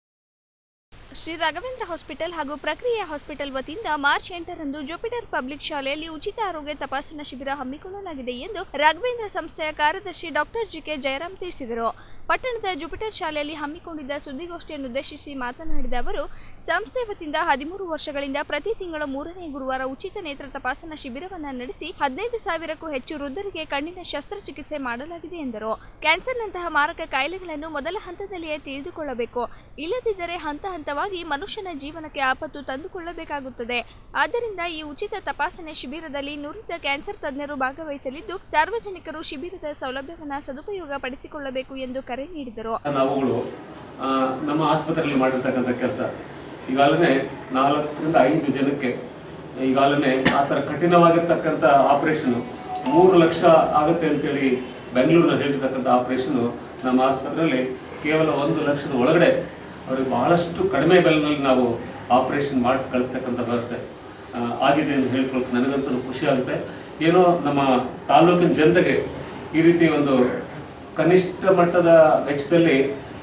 ಶ್ರೀ ರಾಘವೇಂದ್ರ ಹಾಸ್ಪಿಟಲ್ ಹಾಗೂ ಪ್ರಕ್ರಿಯೆ ಹಾಸ್ಪಿಟಲ್ ವತಿಯಿಂದ ಮಾರ್ಚ್ ಎಂಟರಂದು ಜುಪಿಟರ್ ಪಬ್ಲಿಕ್ ಶಾಲೆಯಲ್ಲಿ ಉಚಿತ ಆರೋಗ್ಯ ತಪಾಸಣಾ ಶಿಬಿರ ಹಮ್ಮಿಕೊಳ್ಳಲಾಗಿದೆ ಎಂದು ರಾಘವೇಂದ್ರ ಸಂಸ್ಥೆಯ ಕಾರ್ಯದರ್ಶಿ ಡಾಕ್ಟರ್ ಜಿ ಕೆ ಜಯರಾಮ್ ತಿಳಿಸಿದರು. ಪಟ್ಟಣದ ಜುಪಿಟರ್ ಶಾಲೆಯಲ್ಲಿ ಹಮ್ಮಿಕೊಂಡಿದ್ದ ಸುದ್ದಿಗೋಷ್ಠಿಯನ್ನು ಉದ್ದೇಶಿಸಿ ಮಾತನಾಡಿದ ಅವರು, ಸಂಸ್ಥೆ ವತಿಯಿಂದ ಹದಿಮೂರು ವರ್ಷಗಳಿಂದ ಪ್ರತಿ ತಿಂಗಳ ಮೂರನೇ ಗುರುವಾರ ಉಚಿತ ನೇತ್ರ ತಪಾಸಣಾ ಶಿಬಿರವನ್ನು ನಡೆಸಿ ಹದಿನೈದು ಸಾವಿರಕ್ಕೂ ಹೆಚ್ಚು ವೃದ್ಧರಿಗೆ ಕಣ್ಣಿನ ಶಸ್ತ್ರಚಿಕಿತ್ಸೆ ಮಾಡಲಾಗಿದೆ ಎಂದರು. ಕ್ಯಾನ್ಸರ್ನಂತಹ ಮಾರಕ ಕಾಯಿಲೆಗಳನ್ನು ಮೊದಲ ಹಂತದಲ್ಲಿಯೇ ತಿಳಿದುಕೊಳ್ಳಬೇಕು. ಇಲ್ಲದಿದ್ದರೆ ಹಂತ ಹಂತವಾಗಿ ಮನುಷ್ಯನ ಜೀವನಕ್ಕೆ ಆಪತ್ತು ತಂದುಕೊಳ್ಳಬೇಕಾಗುತ್ತದೆ. ಆದ್ದರಿಂದ ಈ ಉಚಿತ ತಪಾಸಣೆ ಶಿಬಿರದಲ್ಲಿ ನುರಿತ ಕ್ಯಾನ್ಸರ್ ತಜ್ಞರು ಭಾಗವಹಿಸಲಿದ್ದು ಸಾರ್ವಜನಿಕರು ಶಿಬಿರದ ಸೌಲಭ್ಯವನ್ನು ಸದುಪಯೋಗ ಪಡಿಸಿಕೊಳ್ಳಬೇಕು ಎಂದು ಕರೆ ನೀಡಿದರು. ನಾವುಗಳು ನಮ್ಮ ಆಸ್ಪತ್ರೆಯಲ್ಲಿ ಮಾಡಿರ್ತಕ್ಕಂಥ ಕೆಲಸ ಈಗಾಗಲೇ ನಾಲ್ಕರಿಂದ ಐದು ಜನಕ್ಕೆ ಈಗಾಗಲೇ ಆ ಥರ ಕಠಿಣವಾಗಿರ್ತಕ್ಕಂಥ ಆಪರೇಷನ್ ಮೂರು ಲಕ್ಷ ಆಗುತ್ತೆ ಅಂತೇಳಿ ಬೆಂಗಳೂರಿನಲ್ಲಿ ಹೇಳಿರ್ತಕ್ಕಂಥ ಆಪರೇಷನ್ ನಮ್ಮ ಆಸ್ಪತ್ರೆಯಲ್ಲಿ ಕೇವಲ ಒಂದು ಲಕ್ಷದ ಒಳಗಡೆ ಅವ್ರಿಗೆ ಬಹಳಷ್ಟು ಕಡಿಮೆ ಬೆಲೆನಲ್ಲಿ ನಾವು ಆಪರೇಷನ್ ಮಾಡಿಸಿ ಕಳಿಸ್ತಕ್ಕಂಥ ವ್ಯವಸ್ಥೆ ಆಗಿದೆ ಅಂತ ಹೇಳ್ಕೊಳಕ್ಕೆ ನನಗಂತೂ ಖುಷಿ ಆಗುತ್ತೆ. ಏನೋ ನಮ್ಮ ತಾಲೂಕಿನ ಜನತೆಗೆ ಈ ರೀತಿ ಒಂದು ಕನಿಷ್ಠ ಮಟ್ಟದ ವೆಚ್ಚದಲ್ಲಿ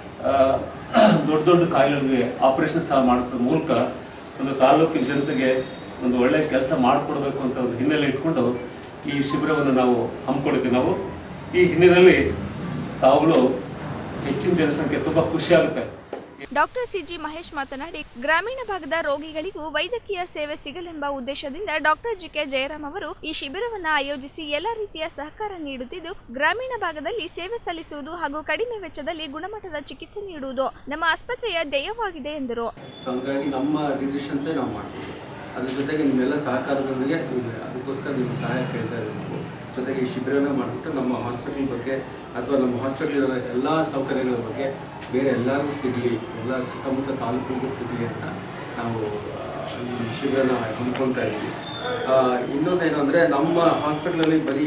ದೊಡ್ಡ ದೊಡ್ಡ ಕಾಯಿಲೆಗಳಿಗೆ ಆಪರೇಷನ್ ಸಹ ಮಾಡಿಸೋದ್ರ ಮೂಲಕ ಒಂದು ತಾಲೂಕಿನ ಜನತೆಗೆ ಒಂದು ಒಳ್ಳೆಯ ಕೆಲಸ ಮಾಡಿಕೊಡ್ಬೇಕು ಅಂತ ಒಂದು ಹಿನ್ನೆಲೆ ಇಟ್ಕೊಂಡು ಈ ಶಿಬಿರವನ್ನು ನಾವು ಹಮ್ಮಿಕೊಂಡಿದ್ದೀವಿ. ನಾವು ಈ ಹಿನ್ನೆಲೆಯಲ್ಲಿ ತಾವುಗಳು ಹೆಚ್ಚಿನ ಜನಸಂಖ್ಯೆ ತುಂಬ ಖುಷಿಯಾಗುತ್ತೆ. ಡಾಕ್ಟರ್ ಸಿಜಿ ಮಹೇಶ್ ಮಾತನಾಡಿ, ಗ್ರಾಮೀಣ ಭಾಗದ ರೋಗಿಗಳಿಗೂ ವೈದ್ಯಕೀಯ ಸೇವೆ ಸಿಗಲೆಂಬ ಉದ್ದೇಶದಿಂದ ಡಾಕ್ಟರ್ ಜಿ ಕೆ ಜಯರಾಮ್ ಅವರು ಈ ಶಿಬಿರವನ್ನು ಆಯೋಜಿಸಿ ಎಲ್ಲ ರೀತಿಯ ಸಹಕಾರ ನೀಡುತ್ತಿದ್ದು ಗ್ರಾಮೀಣ ಭಾಗದಲ್ಲಿ ಸೇವೆ ಸಲ್ಲಿಸುವುದು ಹಾಗೂ ಕಡಿಮೆ ವೆಚ್ಚದಲ್ಲಿ ಗುಣಮಟ್ಟದ ಚಿಕಿತ್ಸೆ ನೀಡುವುದು ನಮ್ಮ ಆಸ್ಪತ್ರೆಯ ಧ್ಯೇಯವಾಗಿದೆ ಎಂದರು. ಹಾಗಾಗಿ ನಮ್ಮ ಡಿಸಿಷನ್ಸೇ ನಾವು ಮಾಡ್ತೀವಿ. ಅದ್ರ ಜೊತೆಗೆ ನಿಮ್ಮೆಲ್ಲ ಸಹಕಾರದೊಂದಿಗೆ ಅದಕ್ಕೋಸ್ಕರ ನಿಮ್ಮ ಸಹಾಯ ಕೇಳ್ತಾ ಇದ್ದೀವಿ. ಜೊತೆಗೆ ಈ ಶಿಬಿರನ ಮಾಡಿಬಿಟ್ಟು ನಮ್ಮ ಹಾಸ್ಪಿಟಲ್ ಬಗ್ಗೆ ಅಥವಾ ನಮ್ಮ ಹಾಸ್ಪಿಟಲ್ ಎಲ್ಲ ಸೌಕರ್ಯಗಳ ಬಗ್ಗೆ ಬೇರೆ ಎಲ್ಲರಿಗೂ ಸಿಗಲಿ, ಎಲ್ಲ ಸುತ್ತಮುತ್ತ ತಾಲೂಕುಗಳಿಗೂ ಸಿಗಲಿ ಅಂತ ನಾವು ಈ ಶಿಬಿರನ ಹಮ್ಮಿಕೊಳ್ತಾ ಇದ್ದೀವಿ. ಇನ್ನೊಂದೇನು ಅಂದರೆ ನಮ್ಮ ಹಾಸ್ಪಿಟಲಲ್ಲಿ ಬರೀ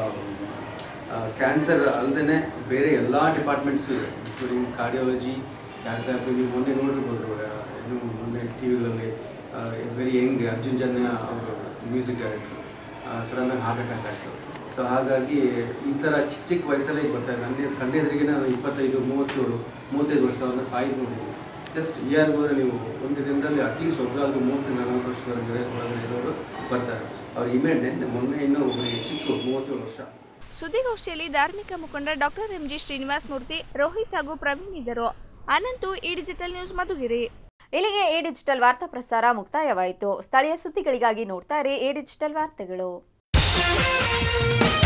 ಕ್ಯಾನ್ಸರ್ ಅಲ್ಲದೇ ಬೇರೆ ಎಲ್ಲ ಡಿಪಾರ್ಟ್ಮೆಂಟ್ಸು ಇದೆ, ಇನ್ಕ್ಲೂಡಿಂಗ್ ಕಾರ್ಡಿಯಾಲಜಿ, ಕ್ಯಾಥ್ಯಾಪಿ. ನೀವು ಮೊನ್ನೆ ನೋಡಿರ್ಬೋದು, ಏನು ಮೊನ್ನೆ ಟಿ ವಿಗಳಲ್ಲಿ ವೆರಿ ಯಂಗ್ ಅರ್ಜುನ್ ಜನ್ಯ ಅವರು ಮ್ಯೂಸಿಕ್ ಡೈರೆಕ್ಟರ್ ಸಡನ್ನಾಗಿ ಹಾರ್ಟ್ ಅಟ್ಯಾಕ್ ಆಯಿತು. ಸೊ ಹಾಗಾಗಿ ಈ ಥರ ಚಿಕ್ಕ ಚಿಕ್ಕ ವಯಸ್ಸಲ್ಲೇ ಬರ್ತಾ ಇದೆ. ನನ್ನ ಕಣ್ಣೆದುರಿಗೆ ನಾನು ಇಪ್ಪತ್ತೈದು ಮೂವತ್ತೇಳು ಮೂವತ್ತೈದು ವರ್ಷದವ್ರನ್ನ ಸಾಯ್ದು ನೋಡಿದ್ದೀನಿ. ಜಸ್ಟ್ ಇಯರ್ಗೆ ಹೋದರೆ ನೀವು ಒಂದು ದಿನದಲ್ಲಿ ಅಟ್ಲೀಸ್ಟ್ ಒಬ್ಬರಾದರೂ ಮೂವತ್ತು ನಲವತ್ತು ವರ್ಷದವರೆಗೆ ಒಳಗಡೆ ಇರೋರು ಬರ್ತಾರೆ. ಅವ್ರ ಇಮೇಜ್ ಮೊನ್ನೆ ಇನ್ನೂ ಒಬ್ಬರಿಗೆ ಚಿಕ್ಕ ಮೂವತ್ತೇಳು ವರ್ಷ. ಸುದ್ದಿಗೋಷ್ಠಿಯಲ್ಲಿ ಧಾರ್ಮಿಕ ಮುಖಂಡ ಡಾಕ್ಟರ್ ಎಂಜಿ ಶ್ರೀನಿವಾಸ ಮೂರ್ತಿ, ರೋಹಿತ್ ಹಾಗೂ ಪ್ರವೀಣ್ ಇದ್ದರು. ಅನಂತು, ಈ ಡಿಜಿಟಲ್ ನ್ಯೂಸ್, ಮಧುಗಿರಿ. ಇಲ್ಲಿಗೆ ಈ ಡಿಜಿಟಲ್ ವಾರ್ತಾ ಪ್ರಸಾರ ಮುಕ್ತಾಯವಾಯಿತು. ಸ್ಥಳೀಯ ಸುದ್ದಿಗಳಿಗಾಗಿ ನೋಡ್ತಾ ಇರಿ ಈ ಡಿಜಿಟಲ್ ವಾರ್ತೆಗಳು.